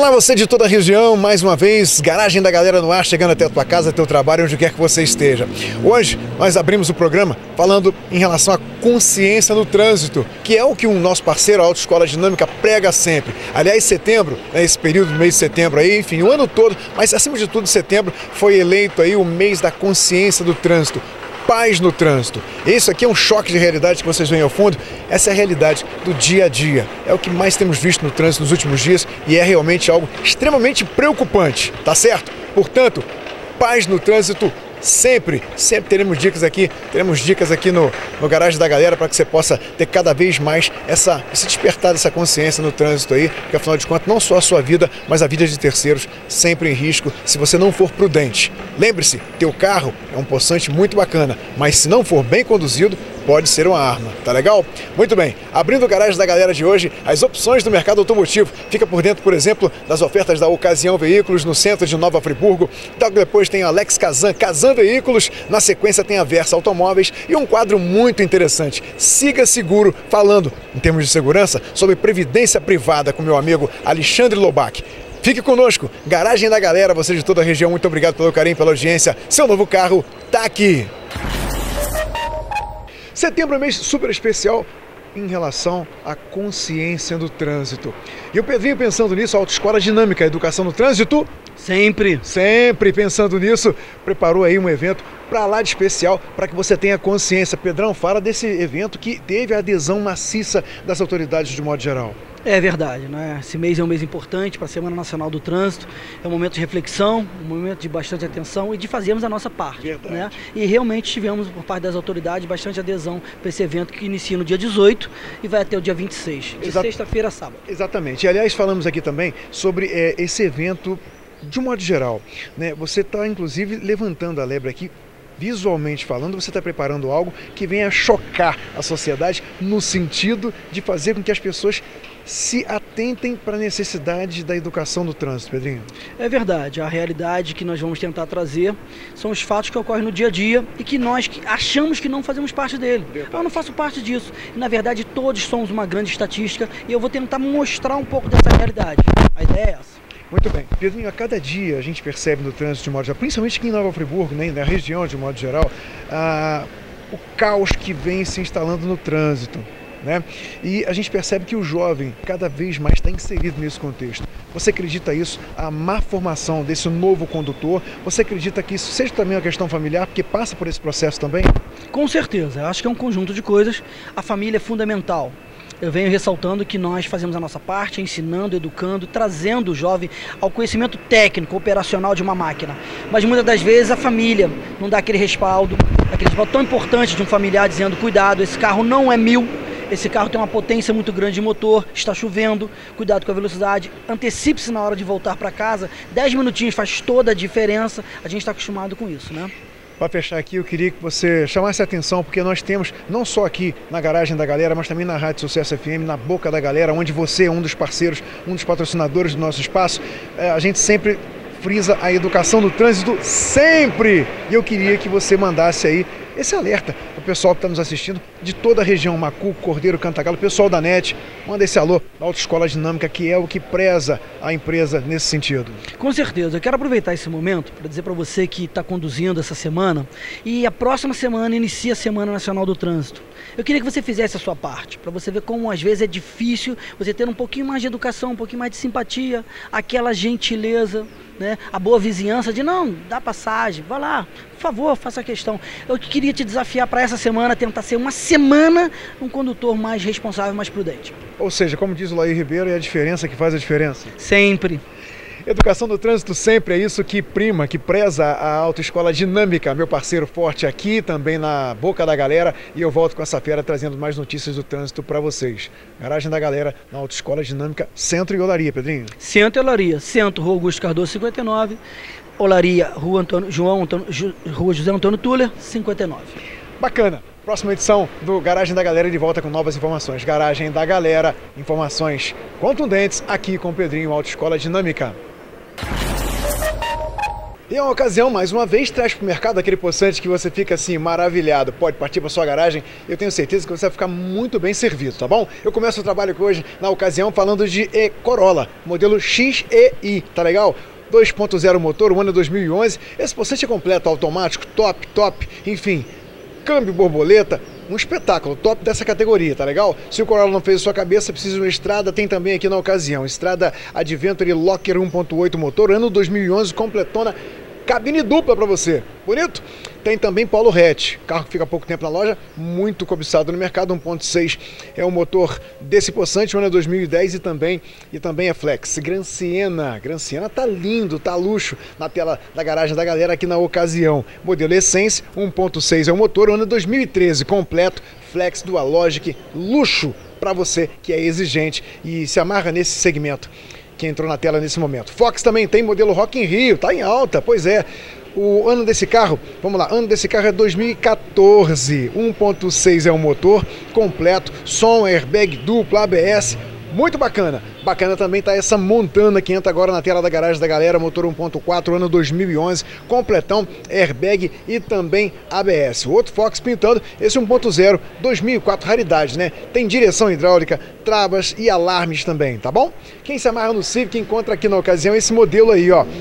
Olá, você de toda a região, mais uma vez, Garagem da Galera no ar, chegando até a tua casa, teu trabalho, onde quer que você esteja. Hoje, nós abrimos o programa falando em relação à consciência no trânsito, que é o que o nosso parceiro, a Autoescola Dinâmica, prega sempre. Aliás, setembro, esse período do mês de setembro aí, enfim, o ano todo, mas acima de tudo, setembro foi eleito aí o mês da consciência do trânsito. Paz no trânsito. Isso aqui é um choque de realidade que vocês veem ao fundo. Essa é a realidade do dia a dia. É o que mais temos visto no trânsito nos últimos dias e é realmente algo extremamente preocupante, tá certo? Portanto, paz no trânsito sempre teremos dicas aqui no Garagem da Galera para que você possa ter cada vez mais esse despertar dessa consciência no trânsito aí, porque afinal de contas não só a sua vida, mas a vida de terceiros sempre em risco se você não for prudente. Lembre-se, teu carro é um possante muito bacana, mas se não for bem conduzido, pode ser uma arma, tá legal? Muito bem, abrindo o Garagem da Galera de hoje, as opções do mercado automotivo. Fica por dentro, por exemplo, das ofertas da Ocasião Veículos no centro de Nova Friburgo. Depois tem a Alex Kazan Veículos, na sequência tem a Versa Automóveis e um quadro muito interessante, Siga Seguro, falando, em termos de segurança, sobre previdência privada com meu amigo Alexandre Lobac. Fique conosco, Garagem da Galera, você de toda a região, muito obrigado pelo carinho, pela audiência. Seu novo carro tá aqui. Setembro é um mês super especial em relação à consciência do trânsito. E o Pedrinho pensando nisso, a Autoescola Dinâmica, Educação no Trânsito, sempre pensando nisso, preparou aí um evento para lá de especial, para que você tenha consciência. Pedrão, fala desse evento que teve a adesão maciça das autoridades de modo geral. É verdade, né? Esse mês é um mês importante para a Semana Nacional do Trânsito, é um momento de reflexão, um momento de bastante atenção e de fazermos a nossa parte, né? E realmente tivemos, por parte das autoridades, bastante adesão para esse evento que inicia no dia 18 e vai até o dia 26, de sexta-feira a sábado. Exatamente, e aliás falamos aqui também sobre esse evento de um modo geral, né? Você está inclusive levantando a lebre aqui, visualmente falando, você está preparando algo que venha chocar a sociedade no sentido de fazer com que as pessoas se atentem para a necessidade da educação do trânsito, Pedrinho. É verdade, a realidade que nós vamos tentar trazer são os fatos que ocorrem no dia a dia e que nós achamos que não fazemos parte dele. Verdade. Eu não faço parte disso. E, na verdade, todos somos uma grande estatística e eu vou tentar mostrar um pouco dessa realidade. A ideia é essa. Muito bem. Pedrinho, a cada dia a gente percebe no trânsito de modo geral, principalmente aqui em Nova Friburgo, né, na região de modo geral, o caos que vem se instalando no trânsito, né? E a gente percebe que o jovem cada vez mais está inserido nesse contexto. Você acredita isso, a má formação desse novo condutor? Você acredita que isso seja também uma questão familiar, porque passa por esse processo também? Com certeza, acho que é um conjunto de coisas. A família é fundamental. Eu venho ressaltando que nós fazemos a nossa parte, ensinando, educando, trazendo o jovem ao conhecimento técnico, operacional de uma máquina. Mas muitas das vezes a família não dá aquele respaldo tão importante de um familiar dizendo: cuidado, esse carro não é meu, esse carro tem uma potência muito grande de motor, está chovendo, cuidado com a velocidade, antecipe-se na hora de voltar para casa, 10 minutinhos faz toda a diferença, a gente está acostumado com isso, né? Para fechar aqui, eu queria que você chamasse a atenção, porque nós temos, não só aqui na Garagem da Galera, mas também na Rádio Sucesso FM, na Boca da Galera, onde você é um dos parceiros, um dos patrocinadores do nosso espaço. A gente sempre frisa a educação do trânsito, sempre! E eu queria que você mandasse aí esse alerta para o pessoal que está nos assistindo de toda a região, Macuco, Cordeiro, Cantagalo, pessoal da NET, manda esse alô da Autoescola Dinâmica, que é o que preza a empresa nesse sentido. Com certeza, eu quero aproveitar esse momento para dizer para você que está conduzindo essa semana e a próxima semana inicia a Semana Nacional do Trânsito. Eu queria que você fizesse a sua parte, para você ver como às vezes é difícil você ter um pouquinho mais de educação, um pouquinho mais de simpatia, aquela gentileza, né? A boa vizinhança de não, dá passagem, vá lá, por favor, faça a questão. Eu queria te desafiar para essa semana, tentar ser uma semana um condutor mais responsável, mais prudente. Ou seja, como diz o Laí Ribeiro, é a diferença que faz a diferença. Sempre. Educação do trânsito sempre é isso que prima, que preza a Autoescola Dinâmica, meu parceiro forte aqui, também na Boca da Galera, e eu volto com essa fera trazendo mais notícias do trânsito para vocês. Garagem da Galera, na Autoescola Dinâmica, Centro e Olaria, Pedrinho. Centro e Olaria, Centro, Rua Augusto Cardoso, 59, Olaria, Rua José Antônio Tuller, 59. Bacana! Próxima edição do Garagem da Galera de volta com novas informações. Garagem da Galera, informações contundentes aqui com o Pedrinho, Autoescola Dinâmica. E é uma ocasião, mais uma vez, traz para o mercado aquele possante que você fica assim, maravilhado. Pode partir para sua garagem, eu tenho certeza que você vai ficar muito bem servido, tá bom? Eu começo o trabalho hoje, na ocasião, falando de Corolla, modelo XEI, tá legal? 2.0 motor, o ano é 2011. Esse possante é completo, automático, top, enfim, câmbio borboleta. Um espetáculo, top dessa categoria, tá legal? Se o Corolla não fez a sua cabeça, precisa de uma estrada, tem também aqui na ocasião. Estrada Adventure Locker 1.8 motor, ano 2011, completona, cabine dupla para você. Bonito? Tem também Polo Hatch, carro que fica há pouco tempo na loja, muito cobiçado no mercado, 1.6 é o motor desse possante, o ano é 2010 e também é flex. Gran Siena tá lindo, tá luxo na tela da garagem da galera aqui na ocasião. Modelo Essence, 1.6 é o motor, o ano é 2013, completo, flex, dual logic, luxo para você que é exigente e se amarra nesse segmento que entrou na tela nesse momento. Fox também tem modelo Rock in Rio, tá em alta, pois é. O ano desse carro, vamos lá, ano desse carro é 2014, 1.6 é o motor completo, som, airbag duplo, ABS, muito bacana. Bacana também tá essa Montana que entra agora na tela da garagem da galera, motor 1.4, ano 2011, completão, airbag e também ABS. O outro Fox pintando, esse 1.0, 2004, raridade, né? Tem direção hidráulica, travas e alarmes também, tá bom? Quem se amarra no Civic encontra aqui na ocasião esse modelo aí, ó,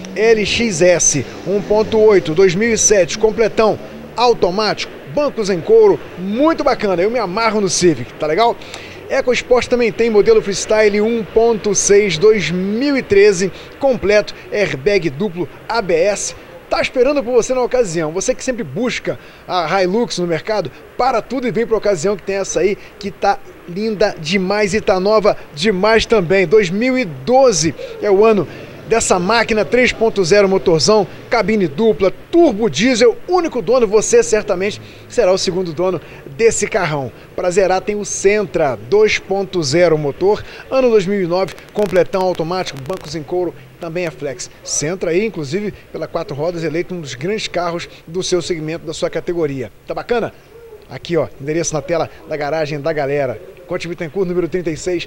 LXS 1.8, 2007, completão, automático, bancos em couro, muito bacana. Eu me amarro no Civic, tá legal? EcoSport também tem modelo Freestyle 1.6 2013, completo, airbag duplo, ABS. Tá esperando por você na ocasião. Você que sempre busca a Hilux no mercado, para tudo e vem para a ocasião que tem essa aí, que tá linda demais e tá nova demais também. 2012 é o ano dessa máquina 3.0 motorzão, cabine dupla, turbo diesel, único dono, você certamente será o segundo dono desse carrão. Para zerar tem o Sentra 2.0 motor, ano 2009, completão automático, bancos em couro, também é flex. Sentra aí, inclusive, pela 4 rodas, eleito um dos grandes carros do seu segmento, da sua categoria. Tá bacana? Aqui, ó, endereço na tela da garagem da galera. Conte Bittencourt, número 36,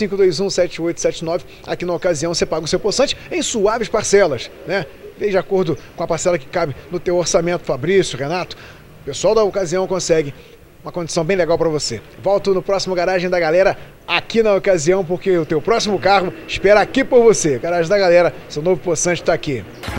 2521-7879. Aqui na ocasião você paga o seu possante em suaves parcelas, né? De acordo com a parcela que cabe no teu orçamento, Fabrício, Renato. O pessoal da ocasião consegue uma condição bem legal para você. Volto no próximo Garagem da Galera, aqui na ocasião, porque o teu próximo carro espera aqui por você. Garagem da Galera, seu novo possante está aqui.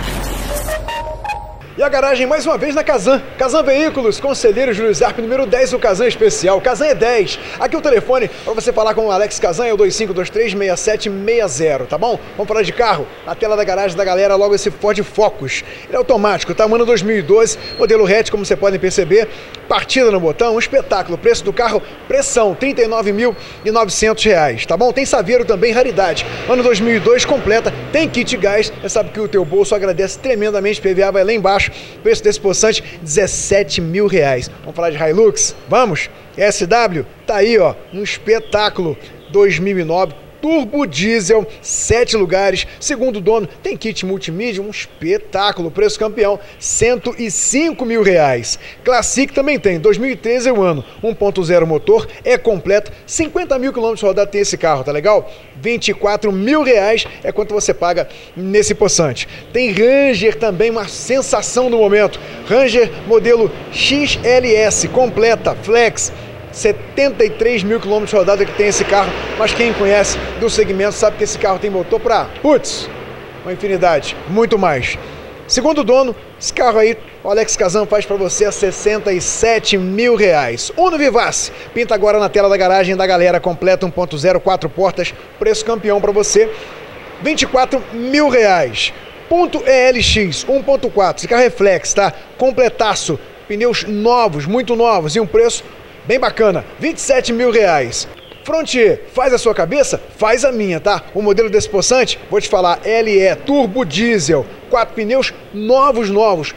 E a garagem mais uma vez na Casan. Casan Veículos, Conselheiro Júlio Zarp, número 10, o Casan Especial. Casan é 10. Aqui o telefone para você falar com o Alex Casan é o 25236760, tá bom? Vamos falar de carro. Na tela da garagem da galera, logo esse Ford Focus. Ele é automático, tá? Ano 2012, modelo hatch, como você podem perceber. Partida no botão, um espetáculo. Preço do carro, pressão, R$ 39.900, tá bom? Tem Saveiro também, raridade. Ano 2002, completa. Tem kit gás. Você sabe que o teu bolso agradece tremendamente. PVA vai lá embaixo. Preço desse possante, R$ 17.000. Vamos falar de Hilux? Vamos? SW, tá aí, ó, um espetáculo. 2009, turbo diesel, 7 lugares, segundo dono, tem kit multimídia, um espetáculo. Preço campeão, R$ 105.000. Classic também tem, 2013 é o ano, 1.0 motor, é completo, 50 mil quilômetros rodados tem esse carro, tá legal? R$ 24.000 é quanto você paga nesse possante. Tem Ranger também, uma sensação do momento. Ranger modelo XLS, completa, flex, 73 mil quilômetros rodados que tem esse carro, mas quem conhece do segmento sabe que esse carro tem motor para, uma infinidade, muito mais. Segundo dono, esse carro aí, o Alex Casan faz para você a R$ 67.000. Uno Vivace, pinta agora na tela da garagem da galera, completa 1.0, 4 portas, preço campeão para você, R$ 24.000. Ponto ELX 1.4, esse carro é flex, tá? Completaço, pneus novos, muito novos e um preço bem bacana, R$ 27.000. Frontier, faz a sua cabeça? Faz a minha, tá? O modelo desse possante, vou te falar, LE, turbo diesel, 4 pneus novos,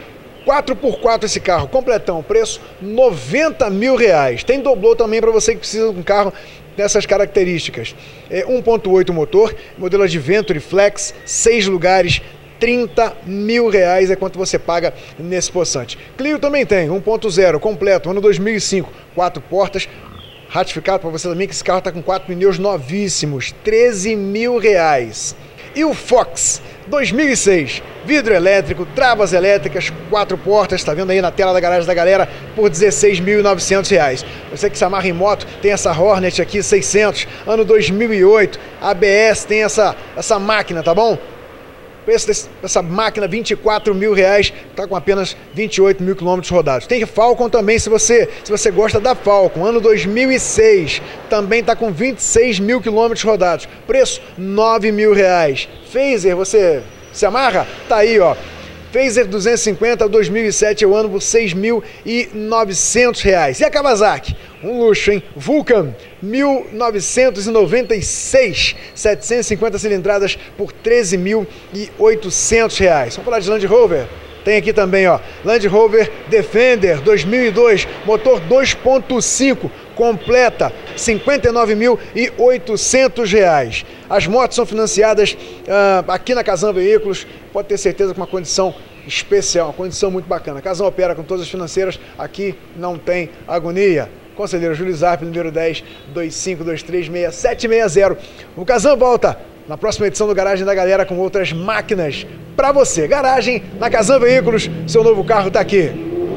4x4 esse carro, completão, preço R$ 90.000. Tem doblô também para você que precisa de um carro dessas características. 1.8 motor, modelo Adventure Flex, 6 lugares, R$ 30.000 é quanto você paga nesse possante. Clio também tem, 1.0, completo, ano 2005, 4 portas, ratificado para você também que esse carro está com 4 pneus novíssimos, R$ 13.000. E o Fox 2006, vidro elétrico, travas elétricas, 4 portas, tá vendo aí na tela da garagem da galera, por R$ 16.900. Você que se amarra em moto, tem essa Hornet aqui, 600, ano 2008, ABS, tem essa máquina, tá bom? O preço dessa máquina, R$ 24 mil, tá com apenas 28 mil quilômetros rodados. Tem Falcon também, se você gosta da Falcon, ano 2006, também tá com 26 mil quilômetros rodados, preço R$ 9 mil. Phaser, você se amarra? Tá aí, ó. Phaser 250 2007 é o ano por R$ 6.900. E a Kawasaki? Um luxo, hein? Vulcan 1996, 750 cilindradas por R$ 13.800. Vamos falar de Land Rover? Tem aqui também, ó, Land Rover Defender 2002, motor 2.5, completa, R$ 59.800. As motos são financiadas aqui na Casan Veículos, pode ter certeza com uma condição especial, uma condição muito bacana. A Casan opera com todas as financeiras, aqui não tem agonia. Conselheiro Júlio Zarp, número 10, 25236760. O Casan volta na próxima edição do Garagem da Galera com outras máquinas para você. Garagem na Casan Veículos, seu novo carro está aqui.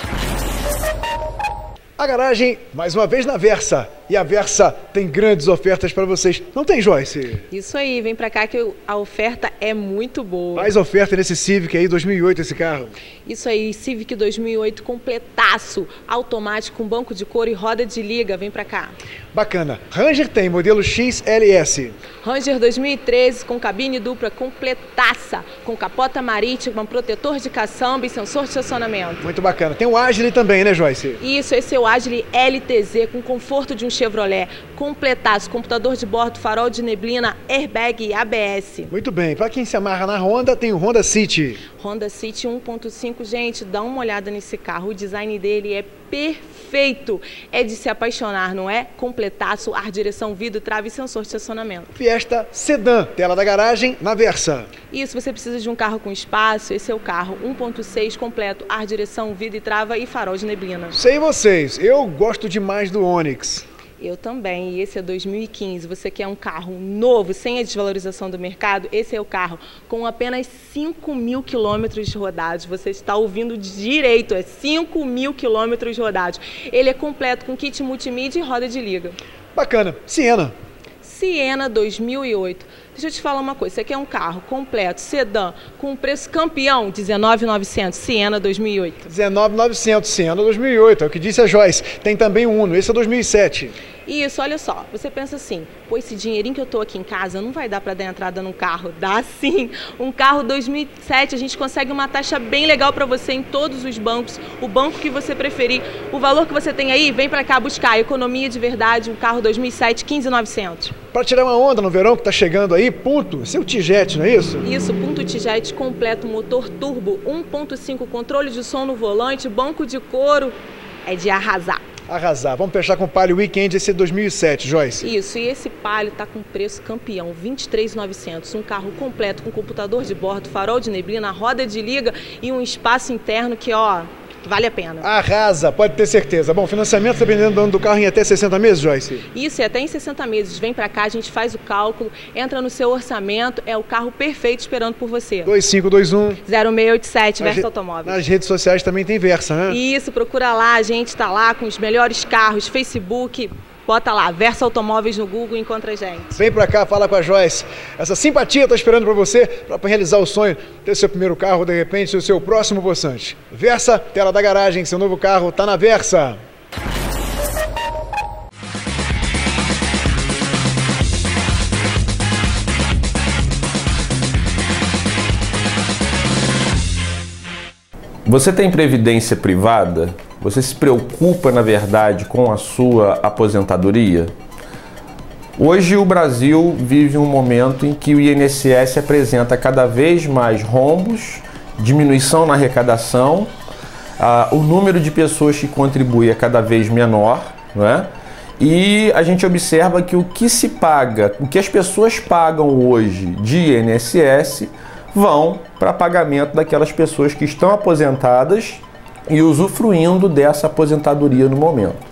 A garagem, mais uma vez na Versa. E a Versa tem grandes ofertas para vocês. Não tem, Joyce? Isso aí, vem para cá que a oferta é muito boa. Faz oferta nesse Civic aí, 2008 esse carro. Isso aí, Civic 2008 completaço, automático, com banco de couro e roda de liga, vem para cá. Bacana. Ranger tem, modelo XLS. Ranger 2013 com cabine dupla completaça, com capota marítima, protetor de caçamba e sensor de estacionamento. Muito bacana. Tem o Agile também, né, Joyce? Isso, esse é o Agile LTZ com conforto de um Chevrolet, completaço, computador de bordo, farol de neblina, airbag e ABS. Muito bem. Para quem se amarra na Honda, tem o Honda City. Honda City 1.5, gente, dá uma olhada nesse carro, o design dele é perfeito, é de se apaixonar, não é? Completaço, ar, direção, vidro, trave e sensor de estacionamento. Fiesta Sedan, tela da garagem na Versa. Isso, você precisa de um carro com espaço, esse é o carro 1.6 completo, ar, direção, vidro e trava e farol de neblina. Sei vocês, eu gosto demais do Onix. Eu também, e esse é 2015. Você quer um carro novo, sem a desvalorização do mercado? Esse é o carro com apenas 5 mil quilômetros rodados. Você está ouvindo direito, é 5 mil quilômetros rodados. Ele é completo com kit multimídia e roda de liga. Bacana. Siena. Siena 2008. Deixa eu te falar uma coisa, você quer um carro completo, sedã, com preço campeão, R$19.900, Siena 2008. R$19.900, Siena 2008, é o que disse a Joyce. Tem também o Uno, esse é 2007. Isso, olha só, você pensa assim, pô, esse dinheirinho que eu tô aqui em casa não vai dar para dar entrada num carro. Dá sim, um carro 2007, a gente consegue uma taxa bem legal para você em todos os bancos, o banco que você preferir. O valor que você tem aí, vem para cá buscar, economia de verdade, um carro 2007, R$15.900. Para tirar uma onda no verão que tá chegando aí, Punto, seu T-Jet, não é isso? Isso, Punto T-Jet completo, motor turbo, 1.5, controle de som no volante, banco de couro, é de arrasar. Arrasar. Vamos fechar com o Palio Weekend, esse é 2007, Joyce. Isso, e esse Palio tá com preço campeão, R$23.900. Um carro completo com computador de bordo, farol de neblina, roda de liga e um espaço interno que, ó, vale a pena. Arrasa, pode ter certeza. Bom, financiamento dependendo do ano do carro em até 60 meses, Joyce? Isso, é até em 60 meses. Vem pra cá, a gente faz o cálculo, entra no seu orçamento, é o carro perfeito esperando por você. 2521-0687, Versa Automóveis. Nas redes sociais também tem Versa, né? Isso, procura lá, a gente tá lá com os melhores carros, Facebook, bota lá, Versa Automóveis no Google e encontra a gente. Vem pra cá, fala com a Joyce. Essa simpatia tá esperando pra você, pra realizar o sonho, ter seu primeiro carro, de repente, o seu próximo possante. Versa, tela da garagem, seu novo carro tá na Versa. Você tem previdência privada? Você se preocupa, na verdade, com a sua aposentadoria? Hoje o Brasil vive um momento em que o INSS apresenta cada vez mais rombos, diminuição na arrecadação, o número de pessoas que contribuem é cada vez menor, não é? E a gente observa que o que se paga, o que as pessoas pagam hoje de INSS vão para pagamento daquelas pessoas que estão aposentadas e usufruindo dessa aposentadoria no momento.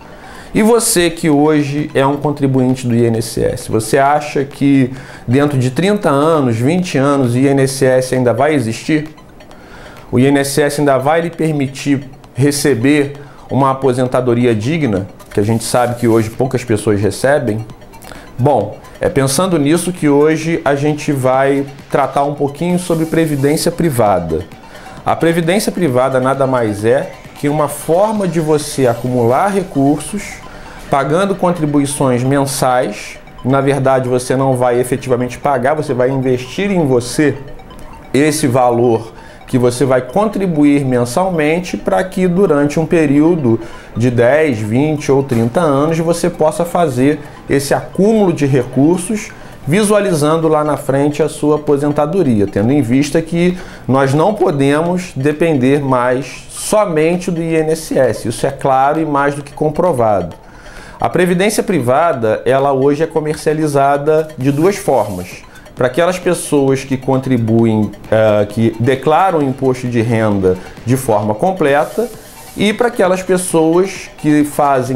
E você que hoje é um contribuinte do INSS, você acha que dentro de 30 anos, 20 anos, o INSS ainda vai existir? O INSS ainda vai lhe permitir receber uma aposentadoria digna, que a gente sabe que hoje poucas pessoas recebem? Bom, é pensando nisso que hoje a gente vai tratar um pouquinho sobre previdência privada. A previdência privada nada mais é que uma forma de você acumular recursos, pagando contribuições mensais. Na verdade, você não vai efetivamente pagar, você vai investir em você esse valor que você vai contribuir mensalmente para que durante um período de 10, 20 ou 30 anos você possa fazer esse acúmulo de recursos, visualizando lá na frente a sua aposentadoria, tendo em vista que nós não podemos depender mais somente do INSS. Isso é claro e mais do que comprovado. A previdência privada, ela hoje é comercializada de duas formas. Para aquelas pessoas que contribuem, que declaram o imposto de renda de forma completa, e para aquelas pessoas que fazem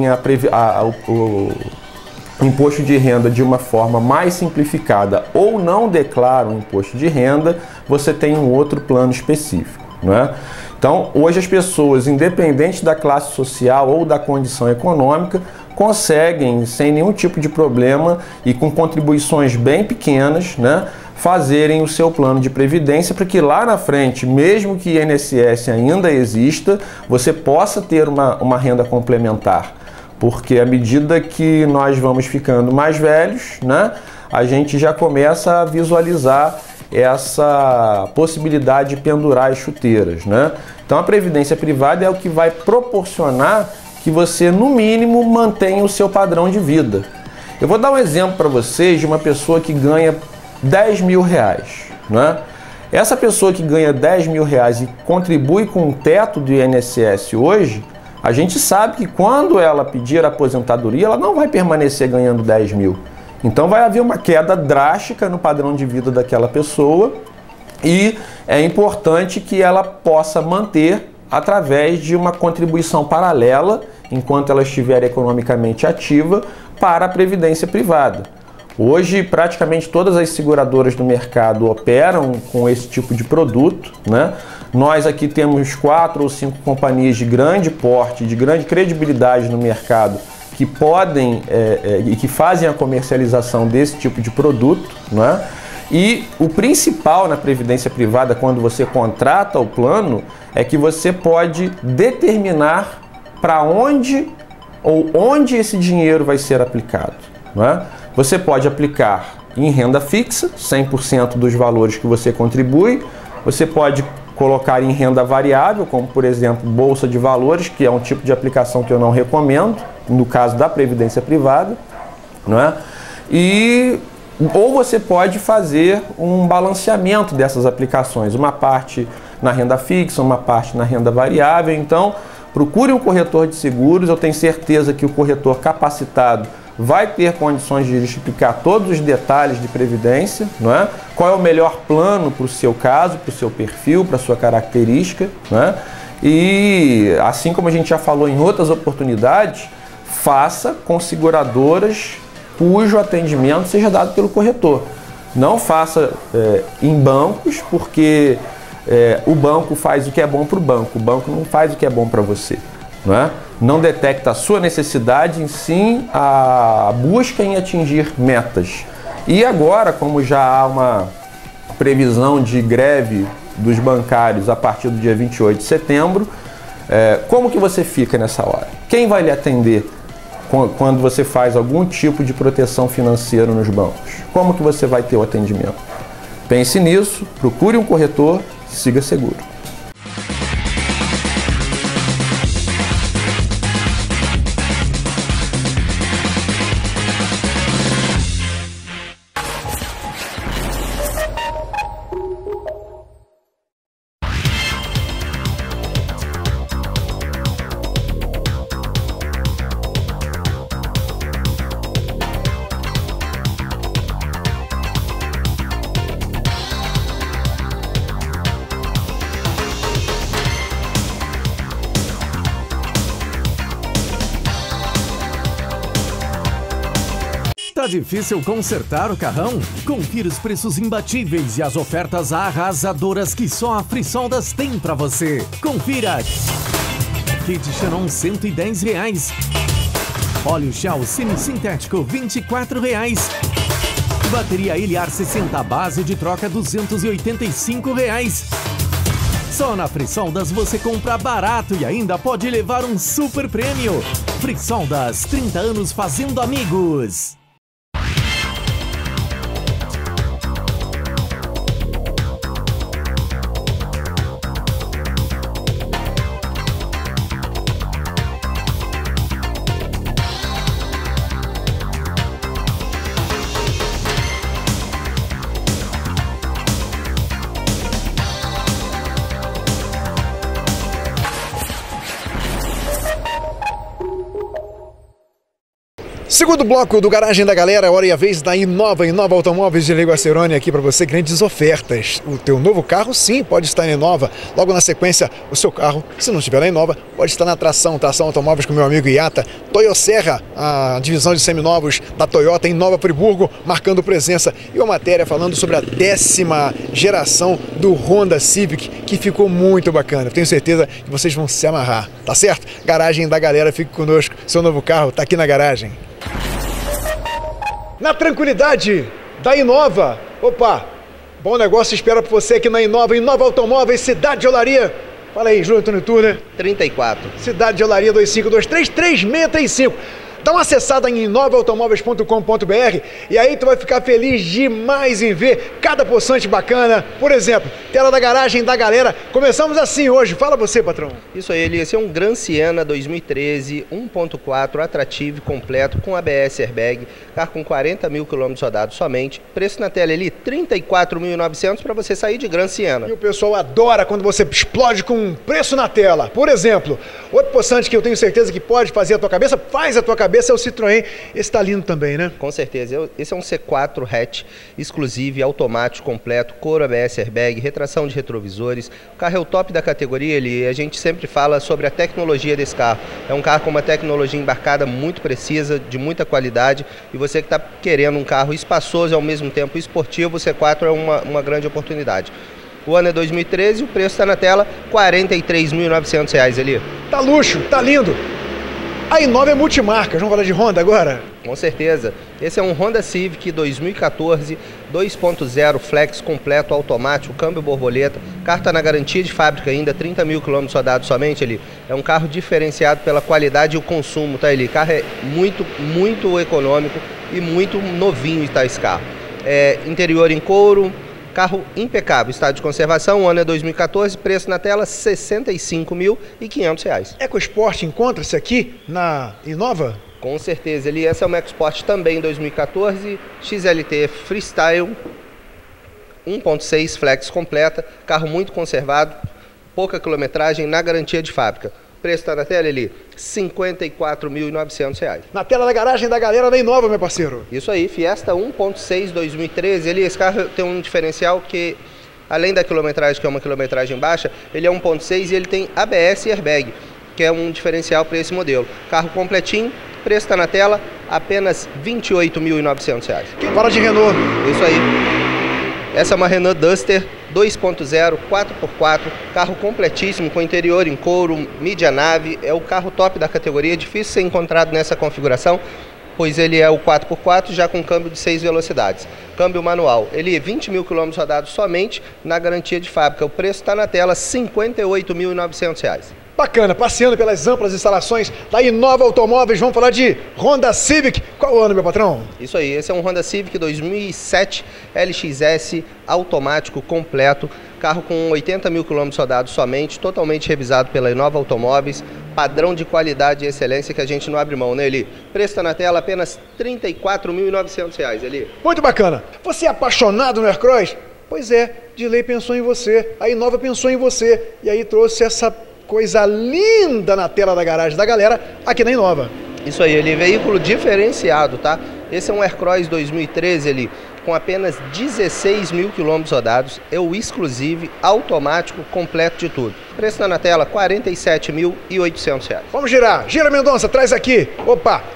o imposto de renda de uma forma mais simplificada ou não declaram o imposto de renda, você tem um outro plano específico, não é? Então, hoje as pessoas, independente da classe social ou da condição econômica, conseguem, sem nenhum tipo de problema e com contribuições bem pequenas, né, fazerem o seu plano de previdência para que lá na frente, mesmo que o INSS ainda exista, você possa ter uma renda complementar. Porque à medida que nós vamos ficando mais velhos, né, a gente já começa a visualizar essa possibilidade de pendurar as chuteiras, né? Então a previdência privada é o que vai proporcionar que você, no mínimo, mantenha o seu padrão de vida. Eu vou dar um exemplo para vocês de uma pessoa que ganha 10 mil reais, né? Essa pessoa que ganha 10 mil reais e contribui com o teto do INSS hoje, a gente sabe que quando ela pedir a aposentadoria, ela não vai permanecer ganhando 10 mil. Então vai haver uma queda drástica no padrão de vida daquela pessoa e é importante que ela possa manter através de uma contribuição paralela, enquanto ela estiver economicamente ativa, para a previdência privada. Hoje, praticamente todas as seguradoras do mercado operam com esse tipo de produto, né? Nós aqui temos 4 ou 5 companhias de grande porte, de grande credibilidade no mercado, que podem e que fazem a comercialização desse tipo de produto, né? E o principal na previdência privada, quando você contrata o plano, é que você pode determinar para onde ou onde esse dinheiro vai ser aplicado, né? Você pode aplicar em renda fixa, 100% dos valores que você contribui. Você pode colocar em renda variável, como por exemplo bolsa de valores, que é um tipo de aplicação que eu não recomendo, no caso da previdência privada, não é? Ou você pode fazer um balanceamento dessas aplicações, uma parte na renda fixa, uma parte na renda variável. Então, procure um corretor de seguros. Eu tenho certeza que o corretor capacitado vai ter condições de explicar todos os detalhes de previdência, não é? Qual é o melhor plano para o seu caso, para o seu perfil, para a sua característica, não é? E assim como a gente já falou em outras oportunidades, faça com seguradoras cujo atendimento seja dado pelo corretor. Não faça em bancos, porque o banco faz o que é bom para o banco não faz o que é bom para você, não é? Não detecta a sua necessidade, em sim a busca em atingir metas. E agora, como já há uma previsão de greve dos bancários a partir do dia 28 de setembro, como que você fica nessa hora? Quem vai lhe atender quando você faz algum tipo de proteção financeira nos bancos? Como que você vai ter o atendimento? Pense nisso, procure um corretor, siga seguro. Tá difícil consertar o carrão? Confira os preços imbatíveis e as ofertas arrasadoras que só a Frisoldas tem pra você. Confira! Kit Xenon R$110. Óleo Shell semi-sintético R$24. Bateria Iliar 60 base de troca R$285. Só na Frisoldas você compra barato e ainda pode levar um super prêmio. Frisoldas, 30 anos fazendo amigos. Segundo bloco do Garagem da Galera, hora e a vez da Inova Automóveis de Leguacerone aqui para você, grandes ofertas. O teu novo carro, sim, pode estar na Inova. Logo na sequência, o seu carro, se não estiver na Inova, pode estar na Tração Automóveis com meu amigo Iata. Toyoserra, a divisão de seminovos da Toyota em Nova Friburgo, marcando presença. E uma matéria falando sobre a 10ª geração do Honda Civic, que ficou muito bacana. Tenho certeza que vocês vão se amarrar, tá certo? Garagem da Galera, fique conosco. Seu novo carro está aqui na garagem. Na tranquilidade da Inova. Opa, bom negócio espera por você aqui na Inova Automóveis, Cidade de Olaria. Fala aí, Júlio Antônio Turner. 34. Cidade de Olaria, 25233635. Dá uma acessada em inovaautomóveis.com.br e aí tu vai ficar feliz demais em ver cada poçante bacana. Por exemplo, tela da garagem da galera. Começamos assim hoje. Fala você, patrão. Isso aí, Eli. Esse é um Gran Siena 2013, 1.4, atrativo completo, com ABS airbag, carro com 40 mil quilômetros rodados somente. Preço na tela, Eli, 34.900 para você sair de Gran Siena. E o pessoal adora quando você explode com um preço na tela. Por exemplo, outro poçante que eu tenho certeza que pode fazer a tua cabeça, faz a tua cabeça. Esse é o Citroën, esse tá lindo também, né? Com certeza, esse é um C4 hatch, exclusivo, automático, completo, couro ABS airbag, retração de retrovisores. O carro é o top da categoria, a gente sempre fala sobre a tecnologia desse carro. É um carro com uma tecnologia embarcada muito precisa, de muita qualidade, e você que está querendo um carro espaçoso e ao mesmo tempo esportivo, o C4 é uma grande oportunidade. O ano é 2013, o preço está na tela, R$43.900, Eli. Tá luxo, tá lindo. A Inova é multimarca, vamos falar de Honda agora? Com certeza. Esse é um Honda Civic 2014, 2.0 flex completo, automático, câmbio borboleta. O carro está na garantia de fábrica ainda, 30 mil quilômetros rodados somente, ali. É um carro diferenciado pela qualidade e o consumo, tá, ali? O carro é muito econômico e muito novinho, tá, esse carro. Interior em couro. Carro impecável, estado de conservação, o ano é 2014, preço na tela R$65.500. EcoSport encontra-se aqui na Inova? Com certeza, essa é uma EcoSport também 2014, XLT Freestyle, 1.6 flex completa, carro muito conservado, pouca quilometragem, na garantia de fábrica. Preço está na tela, Eli, R$54.900. Na tela da garagem da galera da Inova, meu parceiro. Isso aí, Fiesta 1.6 2013. Esse carro tem um diferencial que, além da quilometragem, que é uma quilometragem baixa, ele é 1.6 e ele tem ABS e airbag, que é um diferencial para esse modelo. Carro completinho, preço está na tela, apenas R$28.900. Fala de Renault. Isso aí. Essa é uma Renault Duster 2.0, 4x4, carro completíssimo, com interior em couro, mídia nave, é o carro top da categoria, difícil ser encontrado nessa configuração, pois ele é o 4x4 já com câmbio de 6 velocidades. Câmbio manual, ele é 20 mil quilômetros rodados somente na garantia de fábrica, o preço está na tela, R$58.900. Bacana, passeando pelas amplas instalações da Inova Automóveis, vamos falar de Honda Civic. Qual o ano, meu patrão? Isso aí, esse é um Honda Civic 2007 LXS automático completo, carro com 80 mil quilômetros rodados somente, totalmente revisado pela Inova Automóveis, padrão de qualidade e excelência que a gente não abre mão, né, Eli? Preço está na tela apenas R$34.900, Eli. Muito bacana. Você é apaixonado no Aircross? Pois é, de lei pensou em você, a Inova pensou em você e aí trouxe essa coisa linda na tela da garagem da galera aqui na Inova. Isso aí, ele é veículo diferenciado, tá? Esse é um Aircross 2013, ele com apenas 16 mil quilômetros rodados, é o exclusivo, automático, completo de tudo. Preço tá na tela, R$47.800. Vamos girar, gira Mendonça, traz aqui. Opa,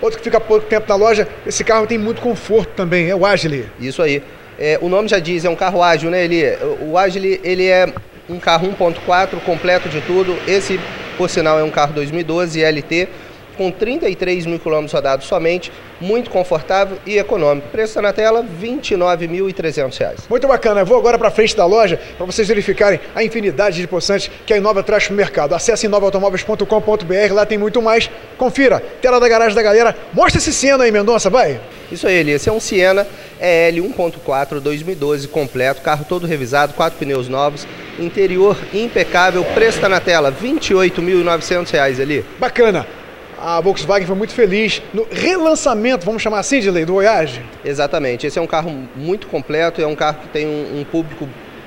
outro que fica há pouco tempo na loja. Esse carro tem muito conforto também, é o Agile. Isso aí. O nome já diz, é um carro ágil, né? O Agile, ele é um carro 1.4, completo de tudo. Esse, por sinal, é um carro 2012 LT, com 33 mil quilômetros rodados somente, muito confortável e econômico. Preço está na tela, R$ 29.300. Muito bacana, eu vou agora para frente da loja para vocês verificarem a infinidade de possantes que a Inova traz para o mercado. Acesse inovaautomóveis.com.br, lá tem muito mais. Confira, tela da garagem da galera. Mostra esse Siena aí, Mendonça, vai! Isso aí, esse é um Siena EL 1.4 2012 completo, carro todo revisado, 4 pneus novos, interior impecável, preço está na tela, R$ 28.900 ali. Bacana! A Volkswagen foi muito feliz no relançamento, vamos chamar assim, Dilei, do Voyage? Exatamente, esse é um carro muito completo, é um carro que tem um público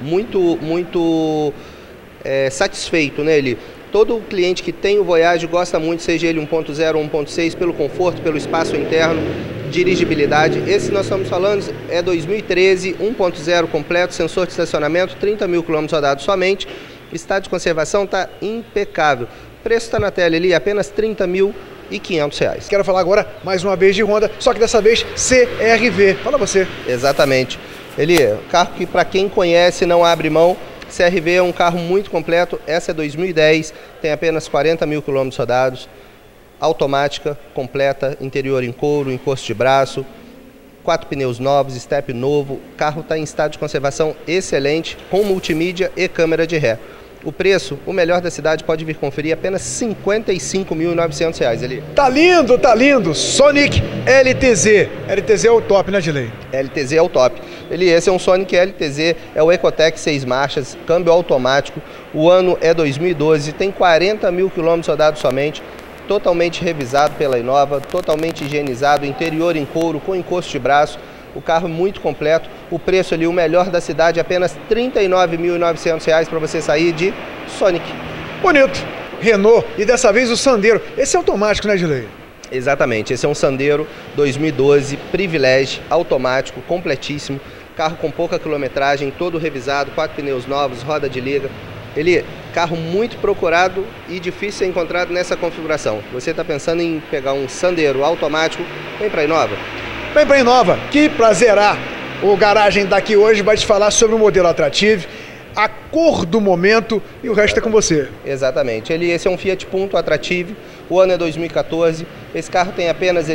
muito satisfeito nele. Todo cliente que tem o Voyage gosta muito, seja ele 1.0 ou 1.6, pelo conforto, pelo espaço interno, dirigibilidade. Esse nós estamos falando é 2013, 1.0 completo, sensor de estacionamento, 30 mil quilômetros rodados somente, estado de conservação está impecável. O preço está na tela ali, apenas R$ 30.500. Quero falar agora, mais uma vez, de Honda, só que dessa vez CR-V. Fala você. Exatamente. Carro que para quem conhece não abre mão. CR-V é um carro muito completo, essa é 2010, tem apenas 40 mil quilômetros rodados, automática, completa, interior em couro, encosto de braço, 4 pneus novos, step novo, o carro está em estado de conservação excelente, com multimídia e câmera de ré. O preço, o melhor da cidade, pode vir conferir, apenas R$ 55.900 ali. Tá lindo, tá lindo! Sonic LTZ. LTZ é o top, né, Dilei? LTZ é o top. Esse é um Sonic LTZ, é o Ecotec 6 marchas, câmbio automático. O ano é 2012, tem 40 mil quilômetros rodados somente. Totalmente revisado pela Inova, totalmente higienizado, interior em couro, com encosto de braço. O carro muito completo, o preço ali, o melhor da cidade, apenas R$ 39.900 para você sair de Sonic. Bonito. Renault e dessa vez o Sandero. Esse é automático, né, Dilei? Exatamente, esse é um Sandero 2012, Privilege, automático, completíssimo. Carro com pouca quilometragem, todo revisado, 4 pneus novos, roda de liga. Carro muito procurado e difícil ser encontrado nessa configuração. Você está pensando em pegar um Sandero automático, vem para a Inova. Vem para a Inova, que pra zerar o garagem daqui hoje vai te falar sobre o modelo Attractive, a cor do momento e o resto é com você. Exatamente, esse é um Fiat Punto Attractive, o ano é 2014, esse carro tem apenas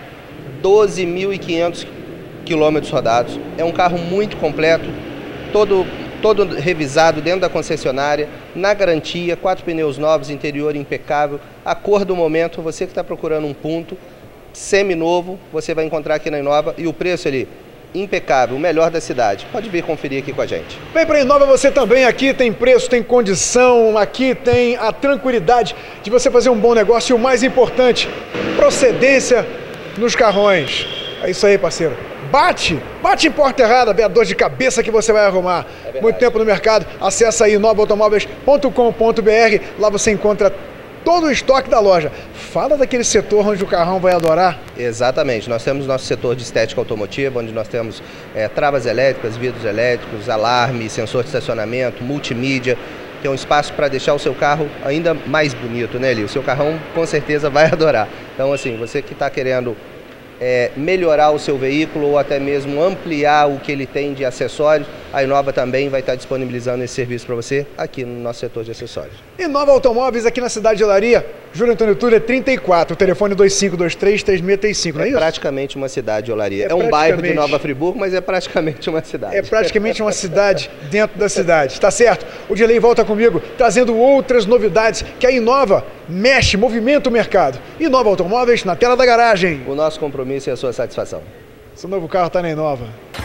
12.500 quilômetros rodados, é um carro muito completo, todo revisado dentro da concessionária, na garantia, 4 pneus novos, interior impecável, a cor do momento, você que está procurando um Punto, semi-novo, você vai encontrar aqui na Inova e o preço impecável, o melhor da cidade. Pode vir conferir aqui com a gente. Vem para a Inova você também, aqui tem preço, tem condição, aqui tem a tranquilidade de você fazer um bom negócio e o mais importante, procedência nos carrões. É isso aí, parceiro. Bate em porta errada, vê a dor de cabeça que você vai arrumar. Muito tempo no mercado, acessa aí inovaautomóveis.com.br, lá você encontra todo o estoque da loja. Fala daquele setor onde o carrão vai adorar. Exatamente, nós temos nosso setor de estética automotiva, onde nós temos travas elétricas, vidros elétricos, alarme, sensor de estacionamento, multimídia. Tem um espaço para deixar o seu carro ainda mais bonito, né, Eli? O seu carrão com certeza vai adorar. Então, assim, você que está querendo melhorar o seu veículo ou até mesmo ampliar o que ele tem de acessórios, a Inova também vai estar disponibilizando esse serviço para você aqui no nosso setor de acessórios. Inova Automóveis aqui na cidade de Olaria, Júlio Antônio Túlio, 34, o telefone 2523-3635, não é isso? É praticamente uma cidade de Olaria. É um bairro de Nova Friburgo, mas é praticamente uma cidade. É praticamente uma cidade dentro da cidade, tá certo? O Dilei volta comigo, trazendo outras novidades que a Inova mexe, movimenta o mercado. Inova Automóveis na tela da garagem. O nosso compromisso é a sua satisfação. Seu novo carro está na Inova.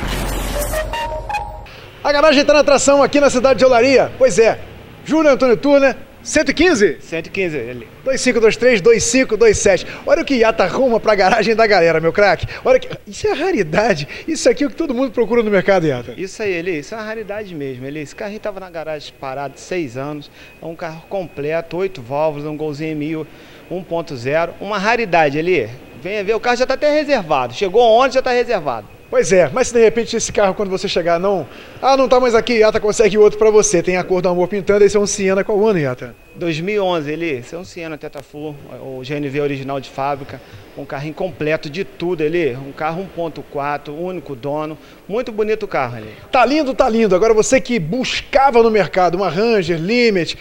A garagem está na atração aqui na cidade de Olaria. Pois é, Júlio Antônio Turner, 115? 115, ele. 2523-2527. Olha o que Iata arruma pra garagem da galera, meu craque. Olha que... Isso é raridade. Isso aqui é o que todo mundo procura no mercado, Iata. Isso aí, Eli. Isso é uma raridade mesmo, Eli. Esse carro estava na garagem parado 6 anos. É um carro completo, 8 válvulas, um Golzinho 1000, 1.0. Uma raridade, Eli. Venha ver, o carro já está até reservado. Chegou ontem, já está reservado. Pois é, mas se de repente esse carro, quando você chegar, não tá mais aqui, Iata consegue outro pra você. Tem a cor do amor pintando, esse é um Siena. Qual ano, Iata? 2011, Eli. Esse é um Siena Teta Full, o GNV original de fábrica. Um carrinho completo de tudo, Eli. Um carro 1.4, único dono. Muito bonito o carro, Eli. Tá lindo, tá lindo. Agora você que buscava no mercado uma Ranger Limit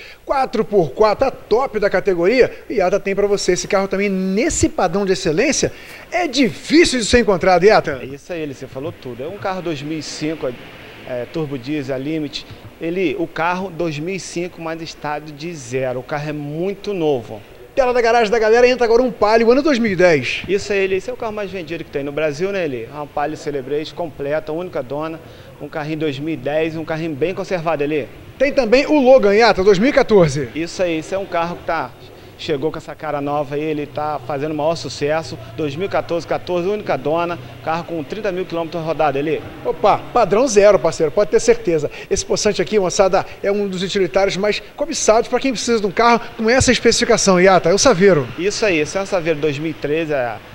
4x4, a top da categoria, Iata tem para você. Esse carro também, nesse padrão de excelência, é difícil de ser encontrado, Iata. É isso aí, Eli, você falou tudo. É um carro 2005, Turbo Diesel Limit. O carro 2005, mas estado de zero. O carro é muito novo. Tela da garagem da galera, entra agora um Palio, ano 2010. Isso aí, Eli. Esse é o carro mais vendido que tem no Brasil, né, Eli? É uma Palio Celebration completa, única dona. Um carrinho 2010, um carrinho bem conservado, Eli. Tem também o Logan, Iata, 2014. Isso aí, esse é um carro que chegou com essa cara nova aí, ele tá fazendo o maior sucesso. 2014, única dona, carro com 30 mil quilômetros rodados, Eli. Opa, padrão zero, parceiro, pode ter certeza. Esse possante aqui, moçada, é um dos utilitários mais cobiçados para quem precisa de um carro com essa especificação, Iata, é o Saveiro. Isso aí, esse é um Saveiro 2013,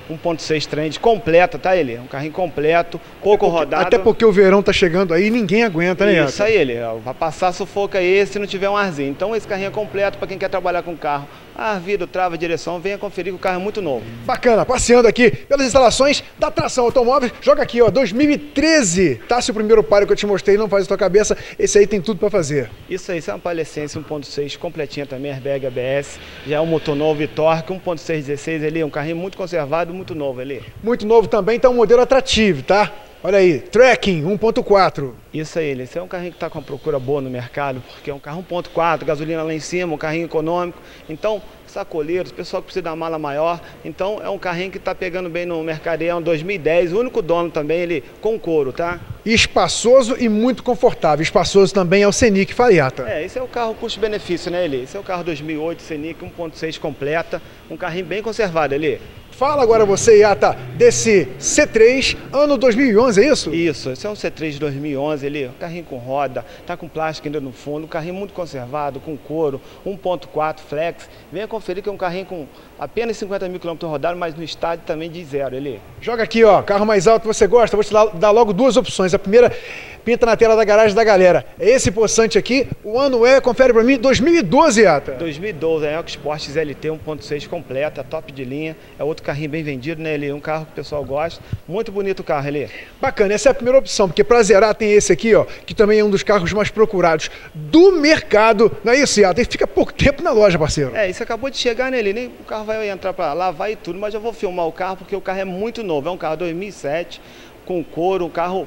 1.6 Trend, completa, tá, Eli? Um carrinho completo, pouco rodado. Até porque o verão tá chegando aí e ninguém aguenta, né, Iata? Isso aí, Eli, vai passar sufoco aí se não tiver um arzinho. Então esse carrinho é completo para quem quer trabalhar com carro. Vidro, trava, direção, venha conferir que o carro é muito novo. Bacana, passeando aqui pelas instalações da Tração Automóveis, joga aqui, ó, 2013. Tá, se o primeiro Palio que eu te mostrei não faz a tua cabeça, esse aí tem tudo para fazer. Isso aí, isso é uma Palio Essence 1.6 completinha também, airbag ABS, já é um motor novo e torque, 1.6 16 ali, um carrinho muito conservado, muito novo ali. Muito novo também, tá um modelo atrativo, tá? Olha aí, Tracking 1.4. Isso aí, esse é um carrinho que está com uma procura boa no mercado, porque é um carro 1.4, gasolina lá em cima, um carrinho econômico. Então, sacoleiros, pessoal que precisa de uma mala maior. Então, é um carrinho que está pegando bem no mercado. É um 2010, o único dono também, ele com couro, tá? Espaçoso e muito confortável. Espaçoso também é o Scenic, Iata. Esse é o carro custo-benefício, né, Eli? Esse é o carro 2008, Scenic 1.6 completa, um carrinho bem conservado, Eli. Fala agora você, Iata, desse C3, ano 2011, é isso? Isso, esse é um C3 de 2011, ele, um carrinho com roda, tá com plástico ainda no fundo, um carrinho muito conservado, com couro, 1.4 flex. Venha conferir que é um carrinho com apenas 50 mil quilômetros rodados, mas no estádio também de zero, ele. Joga aqui, ó, carro mais alto que você gosta, vou te dar logo duas opções. A primeira, pinta na tela da garagem da galera. É esse possante aqui, o ano confere pra mim, 2012, Iata. 2012, é o Sport LT 1.6 completa, top de linha, é outro carrinho bem vendido, né, Eli? Um carro que o pessoal gosta, muito bonito o carro, Eli. Bacana, essa é a primeira opção, porque pra zerar tem esse aqui, ó, que também é um dos carros mais procurados do mercado, não é isso, Iata? E fica pouco tempo na loja, parceiro. Isso acabou de chegar, né, Eli? Nem o carro vai entrar pra lavar e tudo, mas eu vou filmar o carro, porque o carro é muito novo, é um carro 2007, com couro, um carro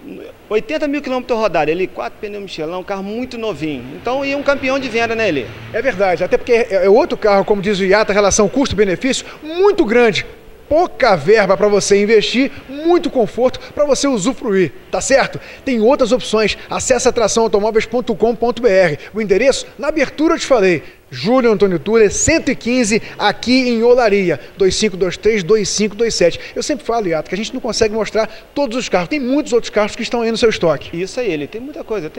80 mil quilômetros rodados, ele 4 pneus Michelin, um carro muito novinho. Então, e um campeão de venda, né, Eli? É verdade, até porque é outro carro, como diz o Iata, relação custo-benefício muito grande. Pouca verba para você investir, muito conforto para você usufruir, tá certo? Tem outras opções, acesse atraçãoautomóveis.com.br. O endereço, na abertura eu te falei, Júlio Antônio Tuller, 115, aqui em Olaria, 2523-2527. Eu sempre falo, Iata, que a gente não consegue mostrar todos os carros, tem muitos outros carros que estão aí no seu estoque. Isso aí, ele tem muita coisa,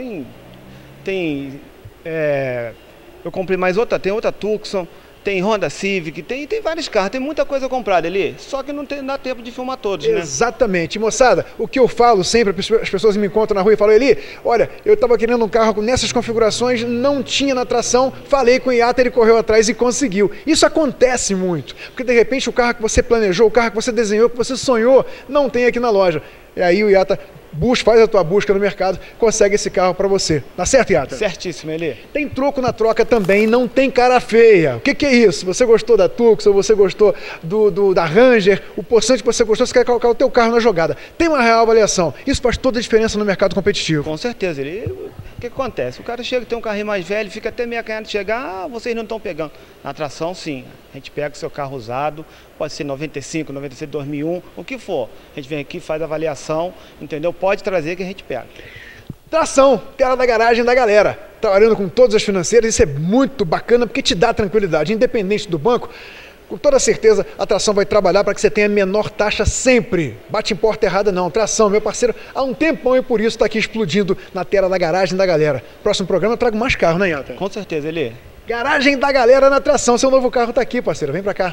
eu comprei mais outra, tem outra Tucson, tem Honda Civic, tem vários carros, tem muita coisa comprada ali, só que não dá tempo de filmar todos, né? Exatamente. Moçada, o que eu falo sempre, as pessoas me encontram na rua e falam, Eli, olha, eu estava querendo um carro nessas configurações, não tinha na tração, falei com o Iata, ele correu atrás e conseguiu. Isso acontece muito, porque de repente o carro que você planejou, o carro que você desenhou, que você sonhou, não tem aqui na loja. E aí o Iata faz a tua busca no mercado, consegue esse carro para você. Tá certo, Iata? Certíssimo, Eli. Tem troco na troca também, não tem cara feia. O que é isso? Você gostou da Tucson, você gostou da Ranger, o possante que você gostou, você quer colocar o teu carro na jogada. Tem uma real avaliação. Isso faz toda a diferença no mercado competitivo. Com certeza, Eli. O que acontece? O cara chega, tem um carrinho mais velho, fica até meio acanhado de chegar, vocês não estão pegando. Na tração, sim. A gente pega o seu carro usado, pode ser 95, 96, 2001, o que for. A gente vem aqui, faz a avaliação, entendeu? Pode trazer que a gente pega. Tração, tela da garagem da galera. Trabalhando com todas as financeiras, isso é muito bacana porque te dá tranquilidade. Independente do banco, com toda certeza a Tração vai trabalhar para que você tenha a menor taxa sempre. Bate em porta errada não. Tração, meu parceiro, há um tempão e por isso está aqui explodindo na tela da garagem da galera. Próximo programa eu trago mais carro, né, Iata? Com certeza, Eli. Garagem da galera na Tração. Seu novo carro está aqui, parceiro. Vem para cá.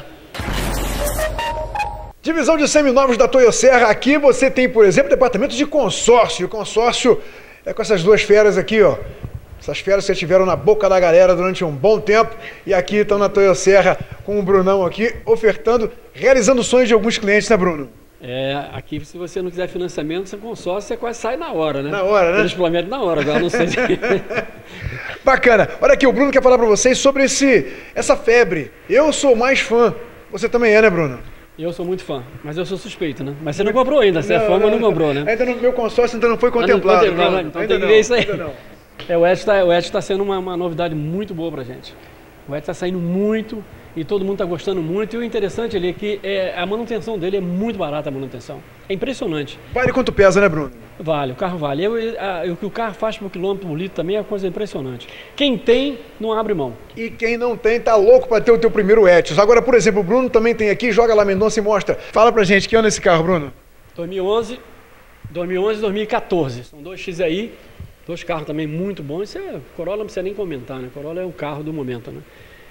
Divisão de seminovos da Toyo Serra. Aqui você tem, por exemplo, departamento de consórcio. O consórcio é com essas duas feras aqui, ó. Essas feras que estiveram na boca da galera durante um bom tempo e aqui estão na Toyosserra com o Brunão aqui, ofertando, realizando sonhos de alguns clientes, né, Bruno? Aqui se você não quiser financiamento, seu consórcio, você quase sai na hora, né? Na hora, né? Principalmente na hora, agora não sei se... Bacana. Olha aqui, o Bruno quer falar para vocês sobre essa febre. Eu sou mais fã. Você também é, né, Bruno? Eu sou muito fã, mas eu sou suspeito, né? Mas você não comprou ainda, você é fã, mas não comprou, né? Ainda no meu consórcio ainda não foi contemplado. Então tem que ver isso aí. O Edge está sendo uma novidade muito boa pra gente. O Edge está saindo muito e todo mundo está gostando muito. E o interessante ali é que a manutenção dele é muito barata, a manutenção. É impressionante. Vale quanto pesa, né, Bruno? Vale, o carro vale. O que o carro faz por quilômetro por litro também é uma coisa impressionante. Quem tem, não abre mão. E quem não tem, tá louco para ter o teu primeiro Etios. Agora, por exemplo, o Bruno também tem aqui, joga lá Mendonça e mostra. Fala pra gente, que ano é esse carro, Bruno? 2011 e 2014. São 2 XI, 2 carros também muito bons. Corolla não precisa nem comentar, né? Corolla é o carro do momento, né?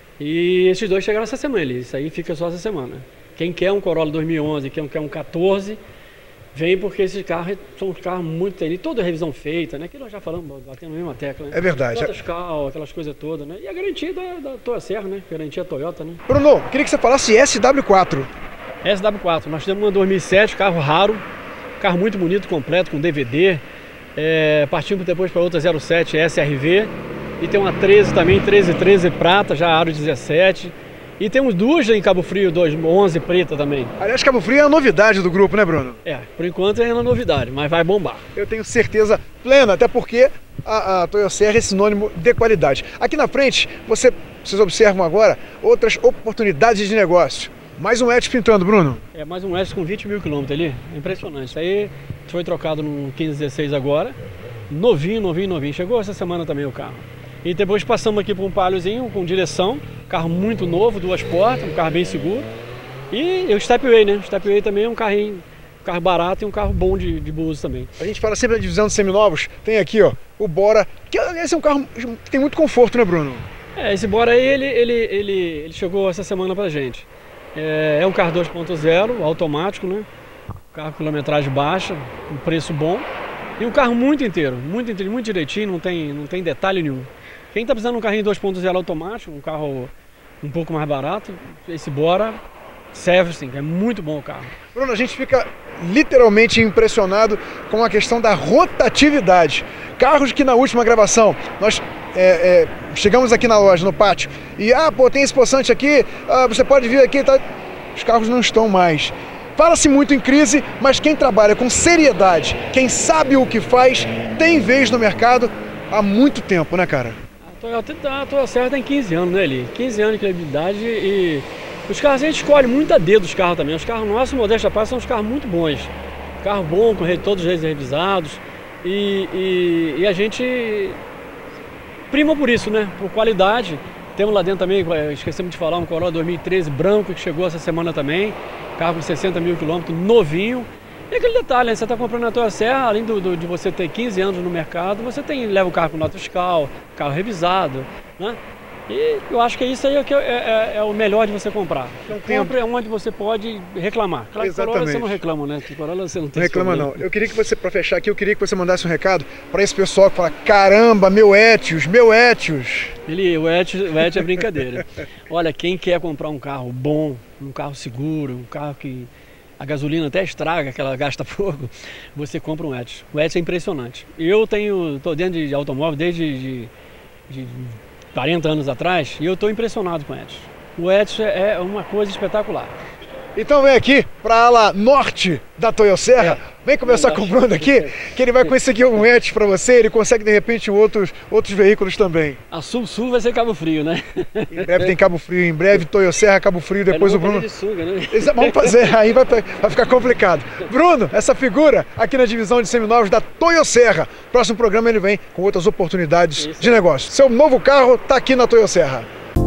E esses 2 chegaram essa semana, isso aí fica só essa semana. Quem quer um Corolla 2011, quem quer um 14, vem porque esses carros são carros muito... E toda a revisão feita, né? Que nós já falamos, batendo na mesma tecla, né? É verdade. Cal, aquelas coisas todas, né? E a garantia da Toyosserra, né? Garantia Toyota, né? Bruno, queria que você falasse SW4. SW4, nós temos uma 2007, carro raro, carro muito bonito, completo, com DVD. Partimos depois para outra 07 SRV. E tem uma 13 também, 1313 prata, já aro 17. E temos 2 em Cabo Frio, 11 preta também. Aliás, Cabo Frio é a novidade do grupo, né, Bruno? Por enquanto é uma novidade, mas vai bombar. Eu tenho certeza plena, até porque a Toyosserra é sinônimo de qualidade. Aqui na frente, vocês observam agora outras oportunidades de negócio. Mais um Etios pintando, Bruno. Mais um Etios com 20 mil quilômetros ali, é impressionante. Isso aí foi trocado no 1516 agora, novinho. Chegou essa semana também o carro. E depois passamos aqui para um Paliozinho com direção, carro muito novo, 2 portas, um carro bem seguro. E o Stepway, né? O Stepway também é um carro barato e um carro bom de uso também. A gente fala sempre da divisão de seminovos, tem aqui, ó, o Bora, que esse é um carro que tem muito conforto, né, Bruno? Esse Bora aí, ele chegou essa semana pra gente. É um carro 2.0, automático, né? Carro quilometragem baixa, um preço bom. E um carro muito inteiro, muito direitinho, não tem detalhe nenhum. Quem está precisando de um carrinho 2.0 automático, um carro um pouco mais barato, esse Bora serve sim, é muito bom o carro. Bruno, a gente fica literalmente impressionado com a questão da rotatividade. Carros que na última gravação nós chegamos aqui na loja, no pátio, e tem esse poçante aqui, você pode vir aqui, tá? Os carros não estão mais. Fala-se muito em crise, mas quem trabalha com seriedade, quem sabe o que faz, tem vez no mercado há muito tempo, né, cara? A Toyosserra tem 15 anos, né, Eli? 15 anos de credibilidade e os carros a gente escolhe muito a dedo dos carros também. Os carros nossos, modéstia à parte, são uns carros muito bons. Carro bom, com todos eles revisados e a gente prima por isso, né? Por qualidade. Temos lá dentro também, esquecemos de falar, um Corolla 2013 branco que chegou essa semana também. Carro com 60 mil quilômetros, novinho. E aquele detalhe, né? Você está comprando na Toyosserra, além de você ter 15 anos no mercado, você leva o carro com nota fiscal, carro revisado, né? E eu acho que isso aí é o melhor de você comprar. Então compre onde você pode reclamar. Claro que Corolla você não reclama, né? Que Corolla você não tem. Não reclama não. Eu queria que você, para fechar aqui, eu queria que você mandasse um recado para esse pessoal que fala, caramba, meu Etios. O Etios é brincadeira. Olha, quem quer comprar um carro bom, um carro seguro, um carro que a gasolina até estraga, que ela gasta pouco, você compra um Etios. O Etios é impressionante. Eu estou dentro de automóvel desde 40 anos atrás e eu estou impressionado com o Etios. O Etios é uma coisa espetacular. Então vem aqui para a ala norte da Toyosserra, vem conversar com o Bruno aqui, que ele vai conseguir um Etios para você, ele consegue de repente outros veículos também. A sul vai ser Cabo Frio, né? Em breve tem Cabo Frio, em breve Toyosserra, Cabo Frio, depois o Bruno... De sunga, né? Vamos fazer, aí vai ficar complicado. Bruno, essa figura aqui na divisão de seminovos da Toyosserra. Próximo programa ele vem com outras oportunidades de negócio. Seu novo carro está aqui na Toyosserra.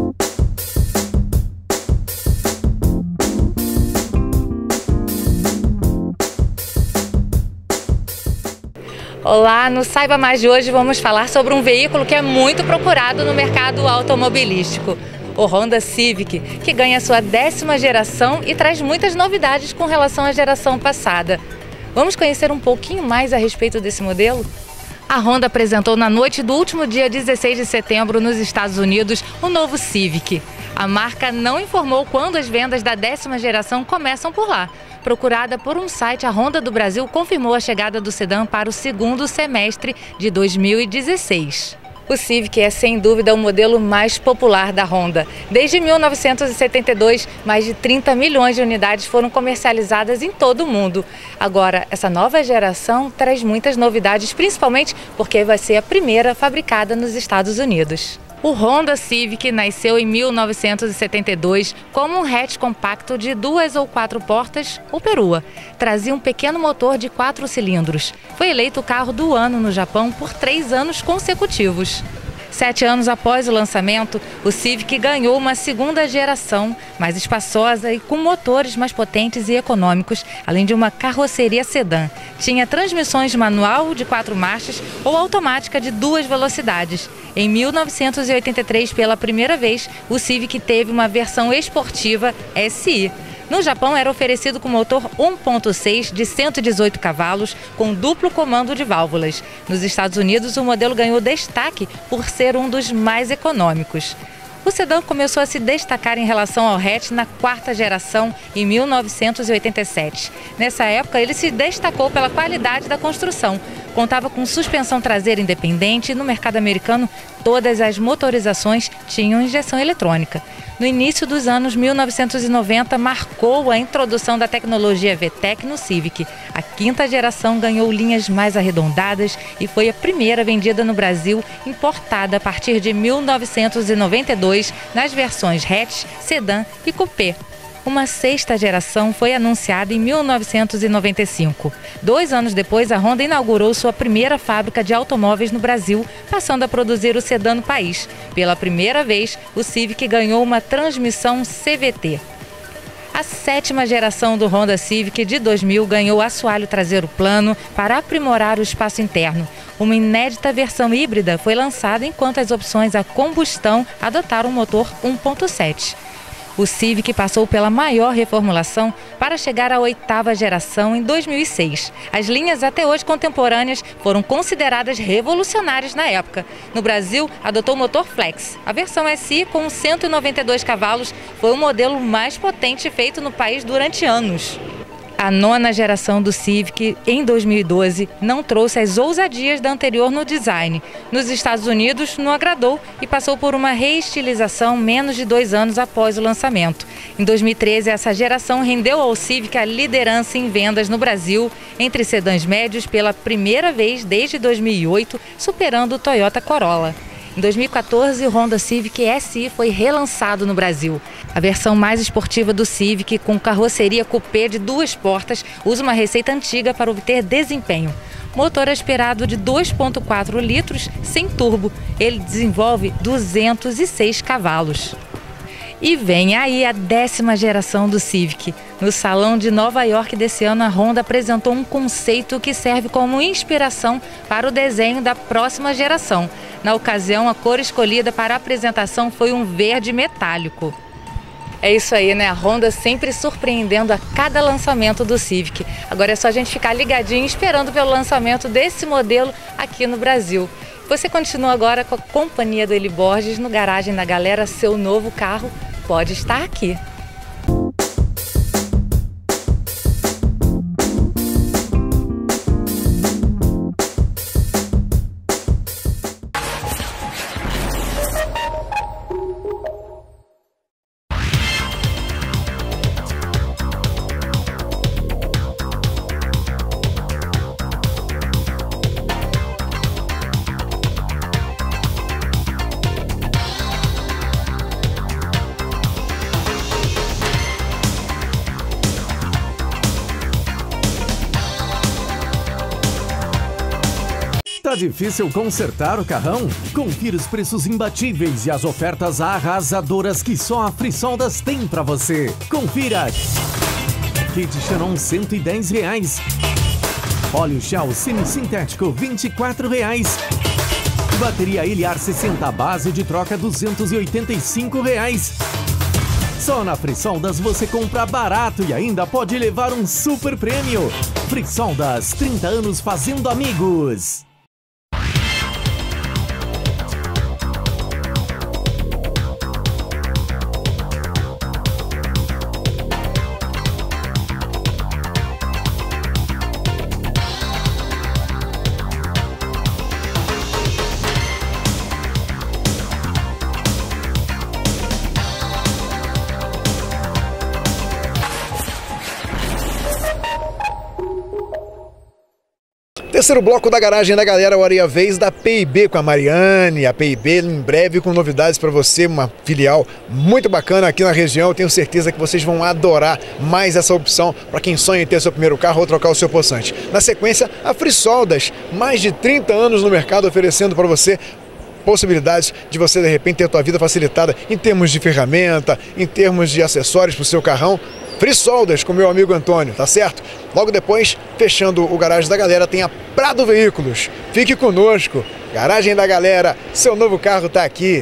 Olá, no Saiba Mais de hoje vamos falar sobre um veículo que é muito procurado no mercado automobilístico, o Honda Civic, que ganha sua 10ª geração e traz muitas novidades com relação à geração passada. Vamos conhecer um pouquinho mais a respeito desse modelo? A Honda apresentou na noite do último dia 16 de setembro nos Estados Unidos o novo Civic. A marca não informou quando as vendas da 10ª geração começam por lá. Procurada por um site, a Honda do Brasil confirmou a chegada do sedã para o segundo semestre de 2016. O Civic é, sem dúvida, o modelo mais popular da Honda. Desde 1972, mais de 30 milhões de unidades foram comercializadas em todo o mundo. Agora, essa nova geração traz muitas novidades, principalmente porque vai ser a primeira fabricada nos Estados Unidos. O Honda Civic nasceu em 1972 como um hatch compacto de 2 ou 4 portas, ou perua. Trazia um pequeno motor de 4 cilindros. Foi eleito o carro do ano no Japão por 3 anos consecutivos. 7 anos após o lançamento, o Civic ganhou uma segunda geração, mais espaçosa e com motores mais potentes e econômicos, além de uma carroceria sedã. Tinha transmissões manual de 4 marchas ou automática de 2 velocidades. Em 1983, pela primeira vez, o Civic teve uma versão esportiva SI. No Japão, era oferecido com motor 1.6 de 118 cavalos, com duplo comando de válvulas. Nos Estados Unidos, o modelo ganhou destaque por ser um dos mais econômicos. O sedã começou a se destacar em relação ao hatch na 4ª geração, em 1987. Nessa época, ele se destacou pela qualidade da construção. Contava com suspensão traseira independente e, no mercado americano, todas as motorizações tinham injeção eletrônica. No início dos anos 1990, marcou a introdução da tecnologia VTEC no Civic. A 5ª geração ganhou linhas mais arredondadas e foi a primeira vendida no Brasil, importada a partir de 1992 nas versões hatch, sedã e coupé. Uma 6ª geração foi anunciada em 1995. 2 anos depois, a Honda inaugurou sua primeira fábrica de automóveis no Brasil, passando a produzir o sedã no país. Pela primeira vez, o Civic ganhou uma transmissão CVT. A 7ª geração do Honda Civic de 2000 ganhou assoalho traseiro plano para aprimorar o espaço interno. Uma inédita versão híbrida foi lançada, enquanto as opções a combustão adotaram um motor 1.7. O Civic passou pela maior reformulação para chegar à 8ª geração em 2006. As linhas até hoje contemporâneas foram consideradas revolucionárias na época. No Brasil, adotou o motor Flex. A versão SI, com 192 cavalos, foi o modelo mais potente feito no país durante anos. A 9ª geração do Civic, em 2012, não trouxe as ousadias da anterior no design. Nos Estados Unidos, não agradou e passou por uma reestilização menos de 2 anos após o lançamento. Em 2013, essa geração rendeu ao Civic a liderança em vendas no Brasil, entre sedãs médios pela primeira vez desde 2008, superando o Toyota Corolla. Em 2014, o Honda Civic SI foi relançado no Brasil. A versão mais esportiva do Civic, com carroceria coupé de 2 portas, usa uma receita antiga para obter desempenho. Motor aspirado de 2,4 litros, sem turbo. Ele desenvolve 206 cavalos. E vem aí a 10ª geração do Civic. No Salão de Nova York desse ano, a Honda apresentou um conceito que serve como inspiração para o desenho da próxima geração. Na ocasião, a cor escolhida para a apresentação foi um verde metálico. É isso aí, né? A Honda sempre surpreendendo a cada lançamento do Civic. Agora é só a gente ficar ligadinho esperando pelo lançamento desse modelo aqui no Brasil. Você continua agora com a companhia do Eli Borges no Garagem da Galera. Seu novo carro pode estar aqui. Tá difícil consertar o carrão? Confira os preços imbatíveis e as ofertas arrasadoras que só a Frisoldas tem pra você. Confira! Kit Xenon R$110. Óleo Shell semi-sintético R$24. Bateria Iliar 60 base de troca R$285. Só na Frisoldas você compra barato e ainda pode levar um super prêmio. Frisoldas, 30 anos fazendo amigos. Terceiro bloco da Garagem da Galera, hora e a vez da PIB com a Mariane. A PIB em breve com novidades para você, uma filial muito bacana aqui na região. Eu tenho certeza que vocês vão adorar mais essa opção para quem sonha em ter seu primeiro carro ou trocar o seu possante. Na sequência, a Frisoldas, mais de 30 anos no mercado oferecendo para você possibilidades de você de repente ter a tua vida facilitada em termos de ferramenta, em termos de acessórios para o seu carrão. Frisoldas com meu amigo Antônio, tá certo? Logo depois, fechando o Garagem da Galera, tem a Prado Veículos. Fique conosco. Garagem da Galera, seu novo carro tá aqui.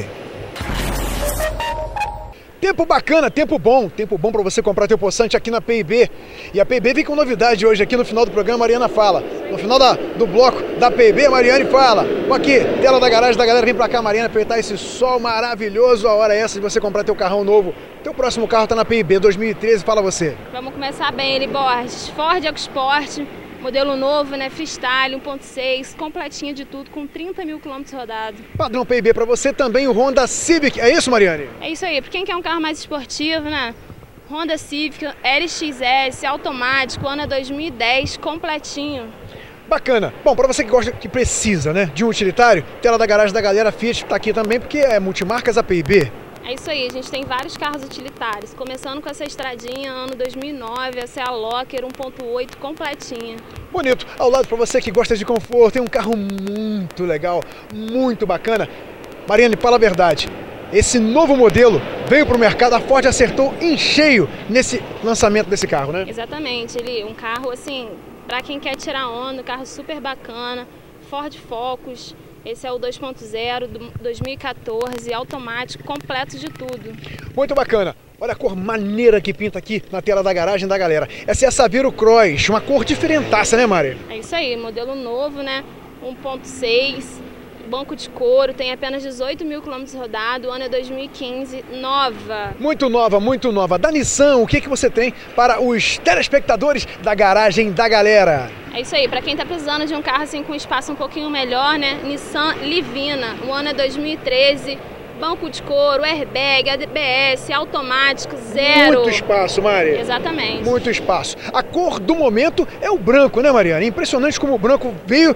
Tempo bacana, tempo bom para você comprar teu possante aqui na PIB. E a PIB vem com novidade hoje aqui no final do programa, a Mariana fala. No final do bloco da PIB, a Mariane fala. Aqui, tela da Garagem da Galera, vem pra cá, Mariana, aproveitar esse sol maravilhoso. A hora é essa de você comprar teu carrão novo. Teu próximo carro tá na PIB 2013, fala você. Vamos começar bem, ele Borges, Ford EcoSport, modelo novo, né, Freestyle 1.6, completinho de tudo, com 30 mil quilômetros rodados. Padrão PIB para você também o Honda Civic, é isso, Mariane? É isso aí, para quem quer um carro mais esportivo, né, Honda Civic, LXS, automático, ano 2010, completinho. Bacana. Bom, para você que gosta, que precisa, né, de um utilitário, tela da Garagem da Galera, Fiat tá aqui também, porque é multimarcas a PIB. É isso aí, a gente tem vários carros utilitários, começando com essa estradinha, ano 2009, essa é a Locker 1.8 completinha. Bonito. Ao lado para você que gosta de conforto, tem um carro muito legal, muito bacana. Mariane, fala a verdade, esse novo modelo veio para o mercado, a Ford acertou em cheio nesse lançamento desse carro, né? Exatamente, ele um carro assim, para quem quer tirar onda, um carro super bacana, Ford Focus. Esse é o 2.0 do 2014, automático, completo de tudo. Muito bacana. Olha a cor maneira que pinta aqui na tela da Garagem da Galera. Essa é a Saveiro Cross, uma cor diferentaça, né, Mari? É isso aí, modelo novo, né? 1.6, banco de couro, tem apenas 18 mil quilômetros rodados, o ano é 2015, nova. Muito nova, muito nova. Da Nissan, o que você tem para os telespectadores da Garagem da Galera? É isso aí, para quem está precisando de um carro assim com espaço um pouquinho melhor, né? Nissan Livina, o ano é 2013, banco de couro, airbag, ABS, automático, zero. Muito espaço, Mari. Exatamente. Muito espaço. A cor do momento é o branco, né, Mariana? Impressionante como o branco veio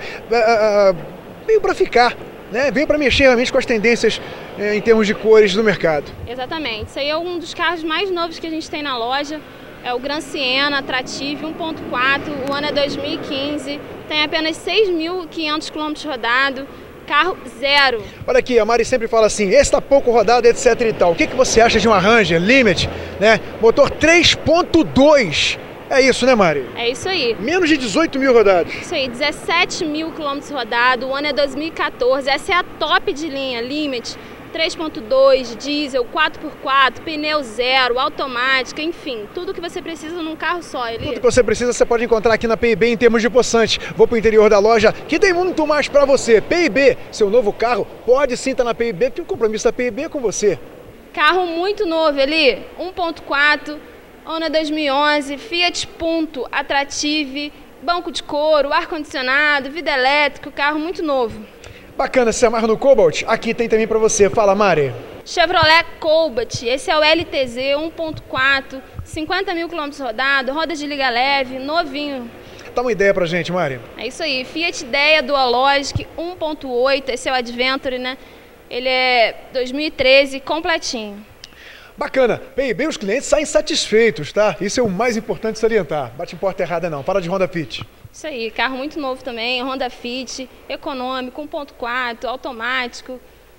para ficar, né? Veio para mexer realmente com as tendências em termos de cores do mercado. Exatamente. Isso aí é um dos carros mais novos que a gente tem na loja. É o Gran Siena Attractive 1.4, o ano é 2015, tem apenas 6.500 km rodados, carro zero. Olha aqui, a Mari sempre fala assim, esse está pouco rodado, etc e tal. O que você acha de um Ranger Limit, né? Motor 3.2, é isso, né, Mari? É isso aí. Menos de 18 mil rodados. Isso aí, 17 mil quilômetros rodados, o ano é 2014, essa é a top de linha, Limit. 3.2, diesel, 4x4, pneu zero, automática, enfim, tudo que você precisa num carro só. Tudo que você precisa você pode encontrar aqui na PIB em termos de possante. Vou para o interior da loja que tem muito mais para você. PIB, seu novo carro pode sim estar na PIB, porque o compromisso da PIB é com você. Carro muito novo, Eli, 1.4, ano 2011, Fiat Punto, Attractive, banco de couro, ar-condicionado, vidro elétrico, carro muito novo. Bacana, se amarra no Cobalt, aqui tem também para você. Fala, Mari. Chevrolet Cobalt, esse é o LTZ 1.4, 50 mil quilômetros rodados, rodas de liga leve, novinho. Dá uma ideia pra gente, Mari. É isso aí, Fiat Idea Dualogic 1.8, esse é o Adventure, né? Ele é 2013, completinho. Bacana, PIB, os clientes saem satisfeitos, tá? Isso é o mais importante salientar. Bate em porta errada não, fala de Honda Fit. Isso aí, carro muito novo também, Honda Fit, econômico, 1.4, automático,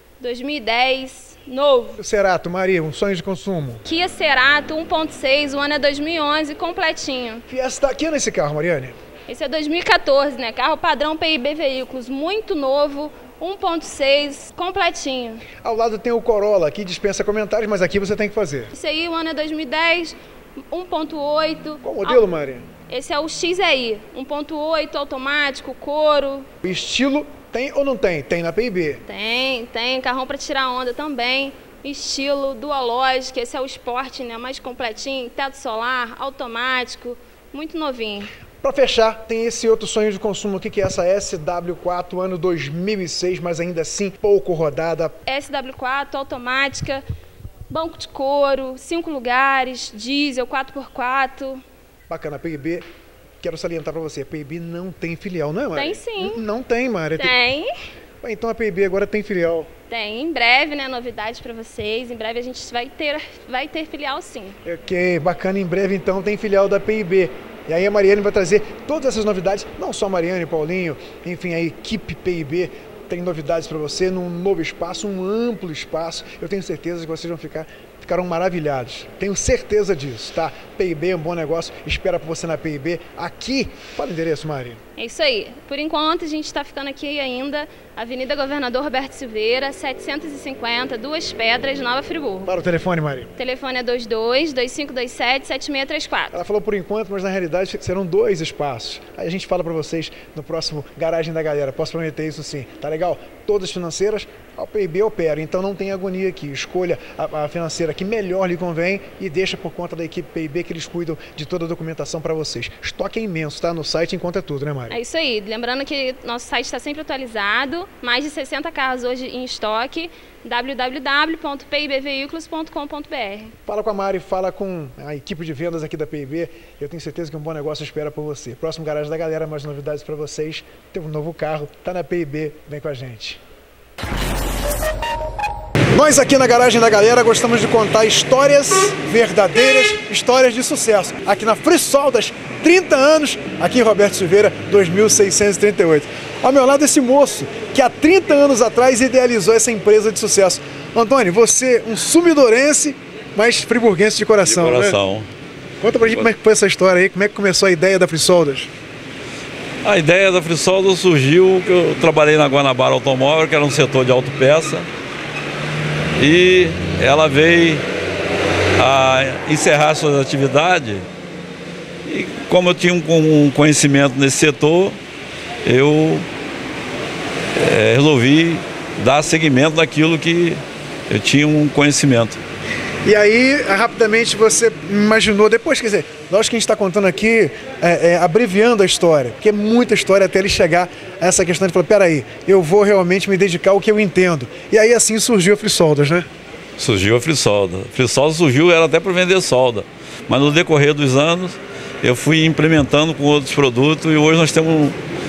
2010, novo. O Cerato, Maria, um sonho de consumo. Kia Cerato 1.6, o ano é 2011, completinho. Fiesta, que ano é esse carro, Mariane? Esse é 2014, né? Carro padrão PIB Veículos, muito novo, 1.6, completinho. Ao lado tem o Corolla, que dispensa comentários, mas aqui você tem que fazer. Esse aí, o ano é 2010, 1.8. Qual modelo, Mariane? Esse é o XEI, 1.8, automático, couro. O estilo tem ou não tem? Tem na PIB? Tem, carrão para tirar onda também. Estilo, Dualogic, esse é o Sport, né? Mais completinho, teto solar, automático, muito novinho. Para fechar, tem esse outro sonho de consumo aqui, que é essa SW4, ano 2006, mas ainda assim pouco rodada. SW4, automática, banco de couro, 5 lugares, diesel, 4x4. Bacana, PIB quero salientar para você, a PIB não tem filial, não é, Mari? Tem sim. Não tem, Mari. Tem. Então a PIB agora tem filial. Tem. Em breve, né, novidades para vocês. Em breve a gente vai ter filial sim. Ok, bacana. Em breve, então, tem filial da PIB. E aí a Mariane vai trazer todas essas novidades, não só a Mariane, Paulinho, enfim, a equipe PIB tem novidades para você num novo espaço, um amplo espaço. Eu tenho certeza que vocês ficarão maravilhados. Tenho certeza disso, tá? PIB é um bom negócio, espera por você na PIB. Aqui, fala o endereço, Mari. É isso aí. Por enquanto, a gente está ficando aqui ainda, Avenida Governador Roberto Silveira, 750, Duas Pedras, Nova Friburgo. Para o telefone, Mari. O telefone é 22-2527-7634. Ela falou por enquanto, mas na realidade serão 2 espaços. Aí a gente fala para vocês no próximo Garagem da Galera. Posso prometer isso sim, tá legal? Todas financeiras, a PIB opera, então não tem agonia aqui. Escolha a financeira que melhor lhe convém e deixa por conta da equipe PIB que eles cuidam de toda a documentação para vocês. Estoque é imenso, tá? No site encontra tudo, né, Mari? É isso aí. Lembrando que nosso site está sempre atualizado, mais de 60 carros hoje em estoque, www.pibveículos.com.br. Fala com a Mari, fala com a equipe de vendas aqui da PIB. Eu tenho certeza que um bom negócio espera por você. Próximo Garagem da Galera, mais novidades para vocês. Tem um novo carro, tá na PIB, vem com a gente. Nós aqui na Garagem da Galera gostamos de contar histórias verdadeiras, histórias de sucesso. Aqui na Frisoldas, 30 anos, aqui em Roberto Silveira, 2638. Ao meu lado esse moço, que há 30 anos atrás idealizou essa empresa de sucesso. Antônio, você, um sumidorense, mas friburguense de coração, né? Conta pra gente como é que foi essa história aí, como é que começou a ideia da Frisoldas. A ideia da Frisoldas surgiu que eu trabalhei na Guanabara Automóvel, que era um setor de autopeça, e ela veio a encerrar suas atividades, e como eu tinha um conhecimento nesse setor, eu resolvi dar seguimento naquilo que eu tinha um conhecimento. E aí, rapidamente você imaginou, depois, quer dizer, lógico que a gente está contando aqui, abreviando a história, porque é muita história até ele chegar a essa questão de falar, peraí, eu vou realmente me dedicar ao que eu entendo. E aí assim surgiu a Frisoldas, né? Surgiu a Frisoldas. A Frisoldas surgiu, era até para vender solda, mas no decorrer dos anos eu fui implementando com outros produtos e hoje nós temos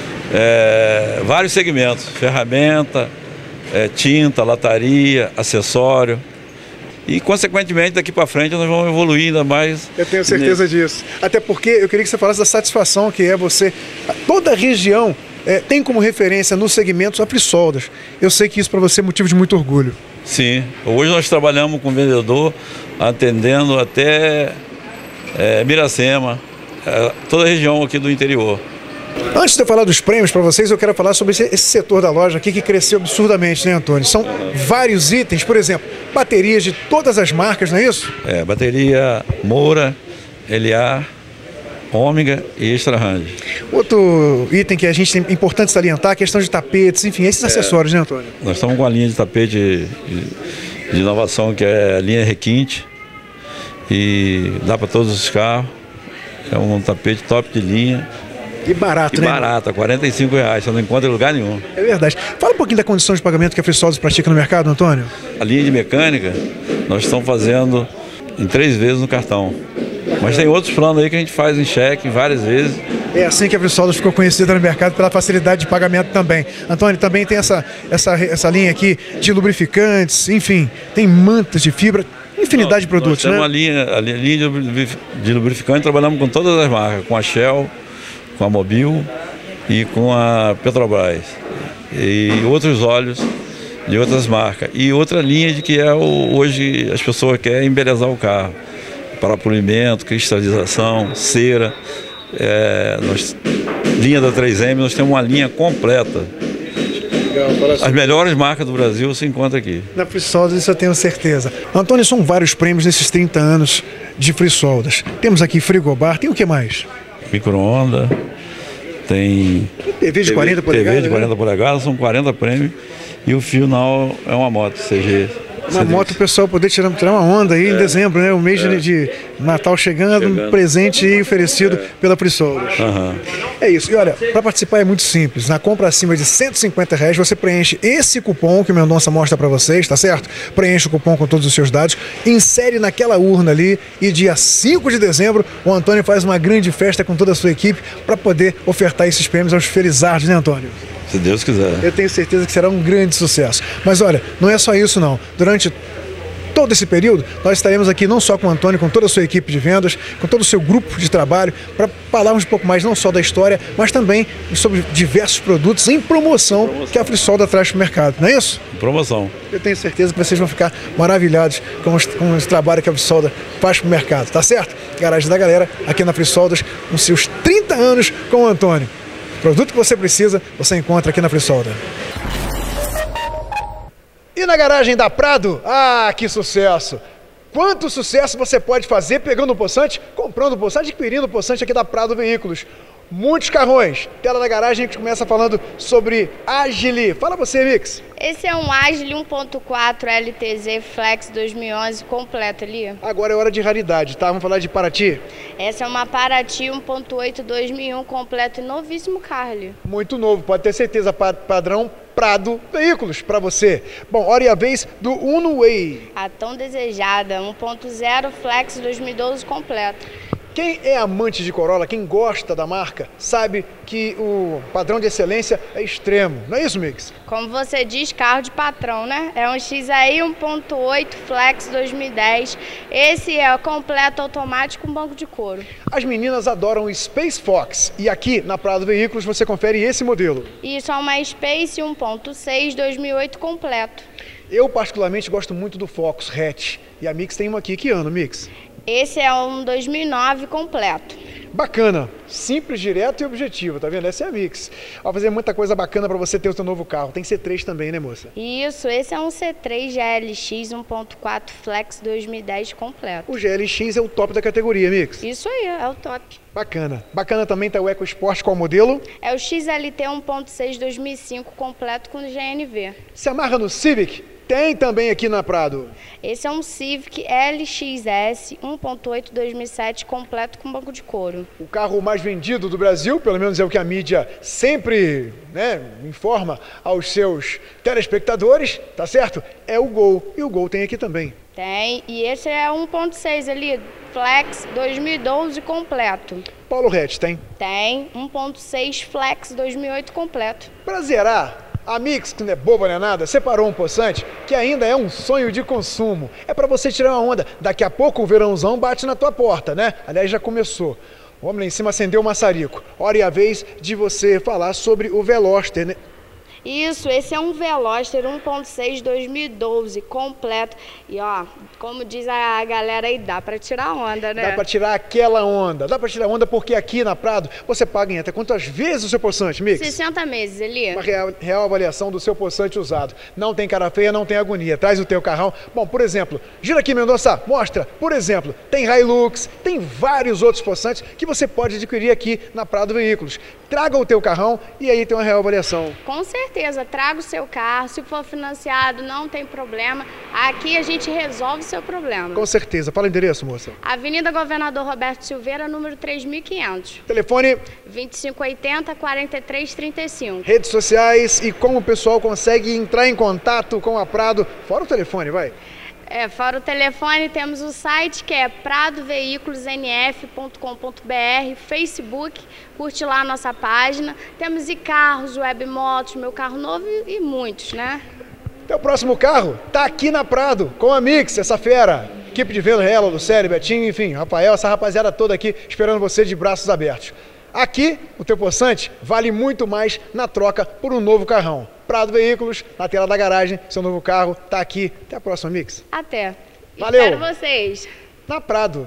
vários segmentos, ferramenta, tinta, lataria, acessório. E, consequentemente, daqui para frente nós vamos evoluir ainda mais. Eu tenho certeza disso. Até porque eu queria que você falasse da satisfação que é você. Toda a região tem como referência nos segmentos a Frisoldas. Eu sei que isso para você é motivo de muito orgulho. Sim. Hoje nós trabalhamos com vendedor, atendendo até Miracema, toda a região aqui do interior. Antes de eu falar dos prêmios para vocês, eu quero falar sobre esse setor da loja aqui que cresceu absurdamente, né, Antônio? São vários itens, por exemplo, baterias de todas as marcas, não é isso? Bateria Moura, LA, Ômega e Extra Range. Outro item que a gente tem importante salientar, a questão de tapetes, enfim, esses acessórios, né, Antônio? Nós estamos com a linha de tapete de inovação, que é a linha Requinte, e dá para todos os carros. É um tapete top de linha. E barato, né? Barato, R$45, você não encontra em lugar nenhum. É verdade. Fala um pouquinho da condição de pagamento que a Frisoldas pratica no mercado, Antônio. A linha de mecânica, nós estamos fazendo em 3 vezes no cartão. Mas tem outros planos aí que a gente faz em cheque várias vezes. É assim que a Frisoldas ficou conhecida no mercado, pela facilidade de pagamento também. Antônio, também tem essa linha aqui de lubrificantes, enfim, tem mantas de fibra, infinidade de produtos, nós temos a linha de lubrificante, trabalhamos com todas as marcas, com a Shell, com a Mobil e com a Petrobras. E outros óleos de outras marcas. E outra linha de que hoje as pessoas querem embelezar o carro. Para polimento, cristalização, cera. Linha da 3M, nós temos uma linha completa. As melhores marcas do Brasil se encontram aqui. Na Frisoldas, isso eu tenho certeza. Antônio, são vários prêmios nesses 30 anos de Frisoldas. Temos aqui frigobar, tem o que mais? Micro-ondas, tem TV de 40 polegadas. TV de 40 polegadas, são 40 prêmios. E o final é uma moto CG. Uma moto o pessoal poder tirar uma onda aí em dezembro, né? O mês de Natal chegando, um presente aí oferecido pela Frisolders. É isso. E olha, para participar é muito simples. Na compra acima de R$150, você preenche esse cupom que o Mendonça mostra para vocês, tá certo? Preenche o cupom com todos os seus dados, insere naquela urna ali e dia 5 de dezembro o Antônio faz uma grande festa com toda a sua equipe para poder ofertar esses prêmios aos felizardos, né, Antônio? Se Deus quiser. Eu tenho certeza que será um grande sucesso. Mas olha, não é só isso não. Durante todo esse período, nós estaremos aqui não só com o Antônio, com toda a sua equipe de vendas, com todo o seu grupo de trabalho, para falarmos um pouco mais não só da história, mas também sobre diversos produtos em promoção que a Frisolda traz para o mercado, não é isso? Promoção. Eu tenho certeza que vocês vão ficar maravilhados com esse trabalho que a Frisolda faz para o mercado, tá certo? Garagem da Galera, aqui na Frisoldas, com seus 30 anos com o Antônio. O produto que você precisa, você encontra aqui na Frisolda. E na garagem da Prado? Ah, que sucesso! Quanto sucesso você pode fazer pegando o Poçante, comprando o Poçante, adquirindo o Poçante aqui da Prado Veículos. Muitos carrões. Tela da garagem, a gente começa falando sobre Agile. Fala você, Mix. Esse é um Agile 1.4 LTZ Flex 2011 completo ali. Agora é hora de raridade, tá? Vamos falar de Paraty. Essa é uma Paraty 1.8 2001 completo e novíssimo carro ali. Muito novo, pode ter certeza. Padrão Prado Veículos para você. Bom, hora e a vez do Uno Way. A tão desejada 1.0 Flex 2012 completo. Quem é amante de Corolla, quem gosta da marca, sabe que o padrão de excelência é extremo. Não é isso, Mix? Como você diz, carro de patrão, né? É um XAI 1.8 Flex 2010. Esse é o completo automático com banco de couro. As meninas adoram o Space Fox. E aqui na Prado Veículos você confere esse modelo. Isso é uma Space 1.6 2008 completo. Eu particularmente gosto muito do Focus hatch. E a Mix tem uma aqui. Que ano, Mix? Esse é um 2009 completo. Bacana, simples, direto e objetivo, tá vendo? Essa é a Mix. Vai fazer muita coisa bacana para você ter o seu novo carro. Tem C3 também, né, moça? Isso, esse é um C3 GLX 1.4 Flex 2010 completo. O GLX é o top da categoria, Mix. Isso aí, é o top. Bacana. Bacana também tá o EcoSport, qual modelo? É o XLT 1.6 2005 completo com GNV. Se amarra no Civic? Tem também aqui na Prado. Esse é um Civic LXS 1.8 2007 completo com banco de couro. O carro mais vendido do Brasil, pelo menos é o que a mídia sempre informa aos seus telespectadores, tá certo? É o Gol. E o Gol tem aqui também. Tem, e esse é 1.6 ali, Flex 2012 completo. Paulo Hatch tem? Tem, 1.6 Flex 2008 completo. Pra zerar, a Mix, que não é boba nem nada, separou um Poçante que ainda é um sonho de consumo. É para você tirar uma onda. Daqui a pouco o verãozão bate na tua porta, né? Aliás, já começou. Vamos lá em cima acender o maçarico. Hora e a vez de você falar sobre o Veloster, né? Isso, esse é um Veloster 1.6 2012 completo. E ó, como diz a galera aí, dá pra tirar onda, né? Dá pra tirar aquela onda. Dá pra tirar onda porque aqui na Prado você paga em até quantas vezes o seu Poçante, Mix? 60 meses, Eli. Uma real avaliação do seu Poçante usado. Não tem cara feia, não tem agonia. Traz o teu carrão. Bom, por exemplo, gira aqui, Mendonça, mostra. Por exemplo, tem Hilux, tem vários outros Poçantes que você pode adquirir aqui na Prado Veículos. Traga o teu carrão e aí tem uma real avaliação. Com certeza, traga o seu carro, se for financiado, não tem problema. Aqui a gente resolve o seu problema. Com certeza. Fala o endereço, moça. Avenida Governador Roberto Silveira, número 3500. Telefone? 2580-4335. Redes sociais e como o pessoal consegue entrar em contato com a Prado. Fora o telefone, vai. Fora o telefone, temos o site que é pradoveiculosnf.com.br, Facebook, curte lá a nossa página. Temos e-carros, webmotos, meu carro novo e muitos, né? Teu próximo carro tá aqui na Prado, com a Mix, essa fera. Equipe de venda, ela, Lucélia, Betinho, enfim, Rafael, essa rapaziada toda aqui esperando você de braços abertos. Aqui, o teu Poçante vale muito mais na troca por um novo carrão. Prado Veículos, na tela da garagem, seu novo carro tá aqui. Até a próxima, Mix. Até. Valeu. Espero vocês. Na Prado.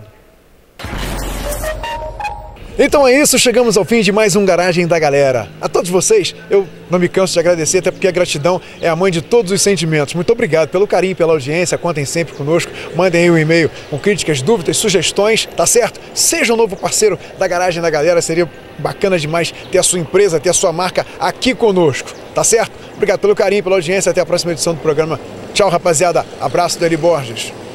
Então é isso, chegamos ao fim de mais um Garagem da Galera. A todos vocês, eu não me canso de agradecer, até porque a gratidão é a mãe de todos os sentimentos. Muito obrigado pelo carinho, pela audiência, contem sempre conosco, mandem aí um e-mail com críticas, dúvidas, sugestões, tá certo? Seja um novo parceiro da Garagem da Galera, seria bacana demais ter a sua empresa, ter a sua marca aqui conosco, tá certo? Obrigado pelo carinho, pela audiência. Até a próxima edição do programa. Tchau, rapaziada. Abraço do Eli Borges.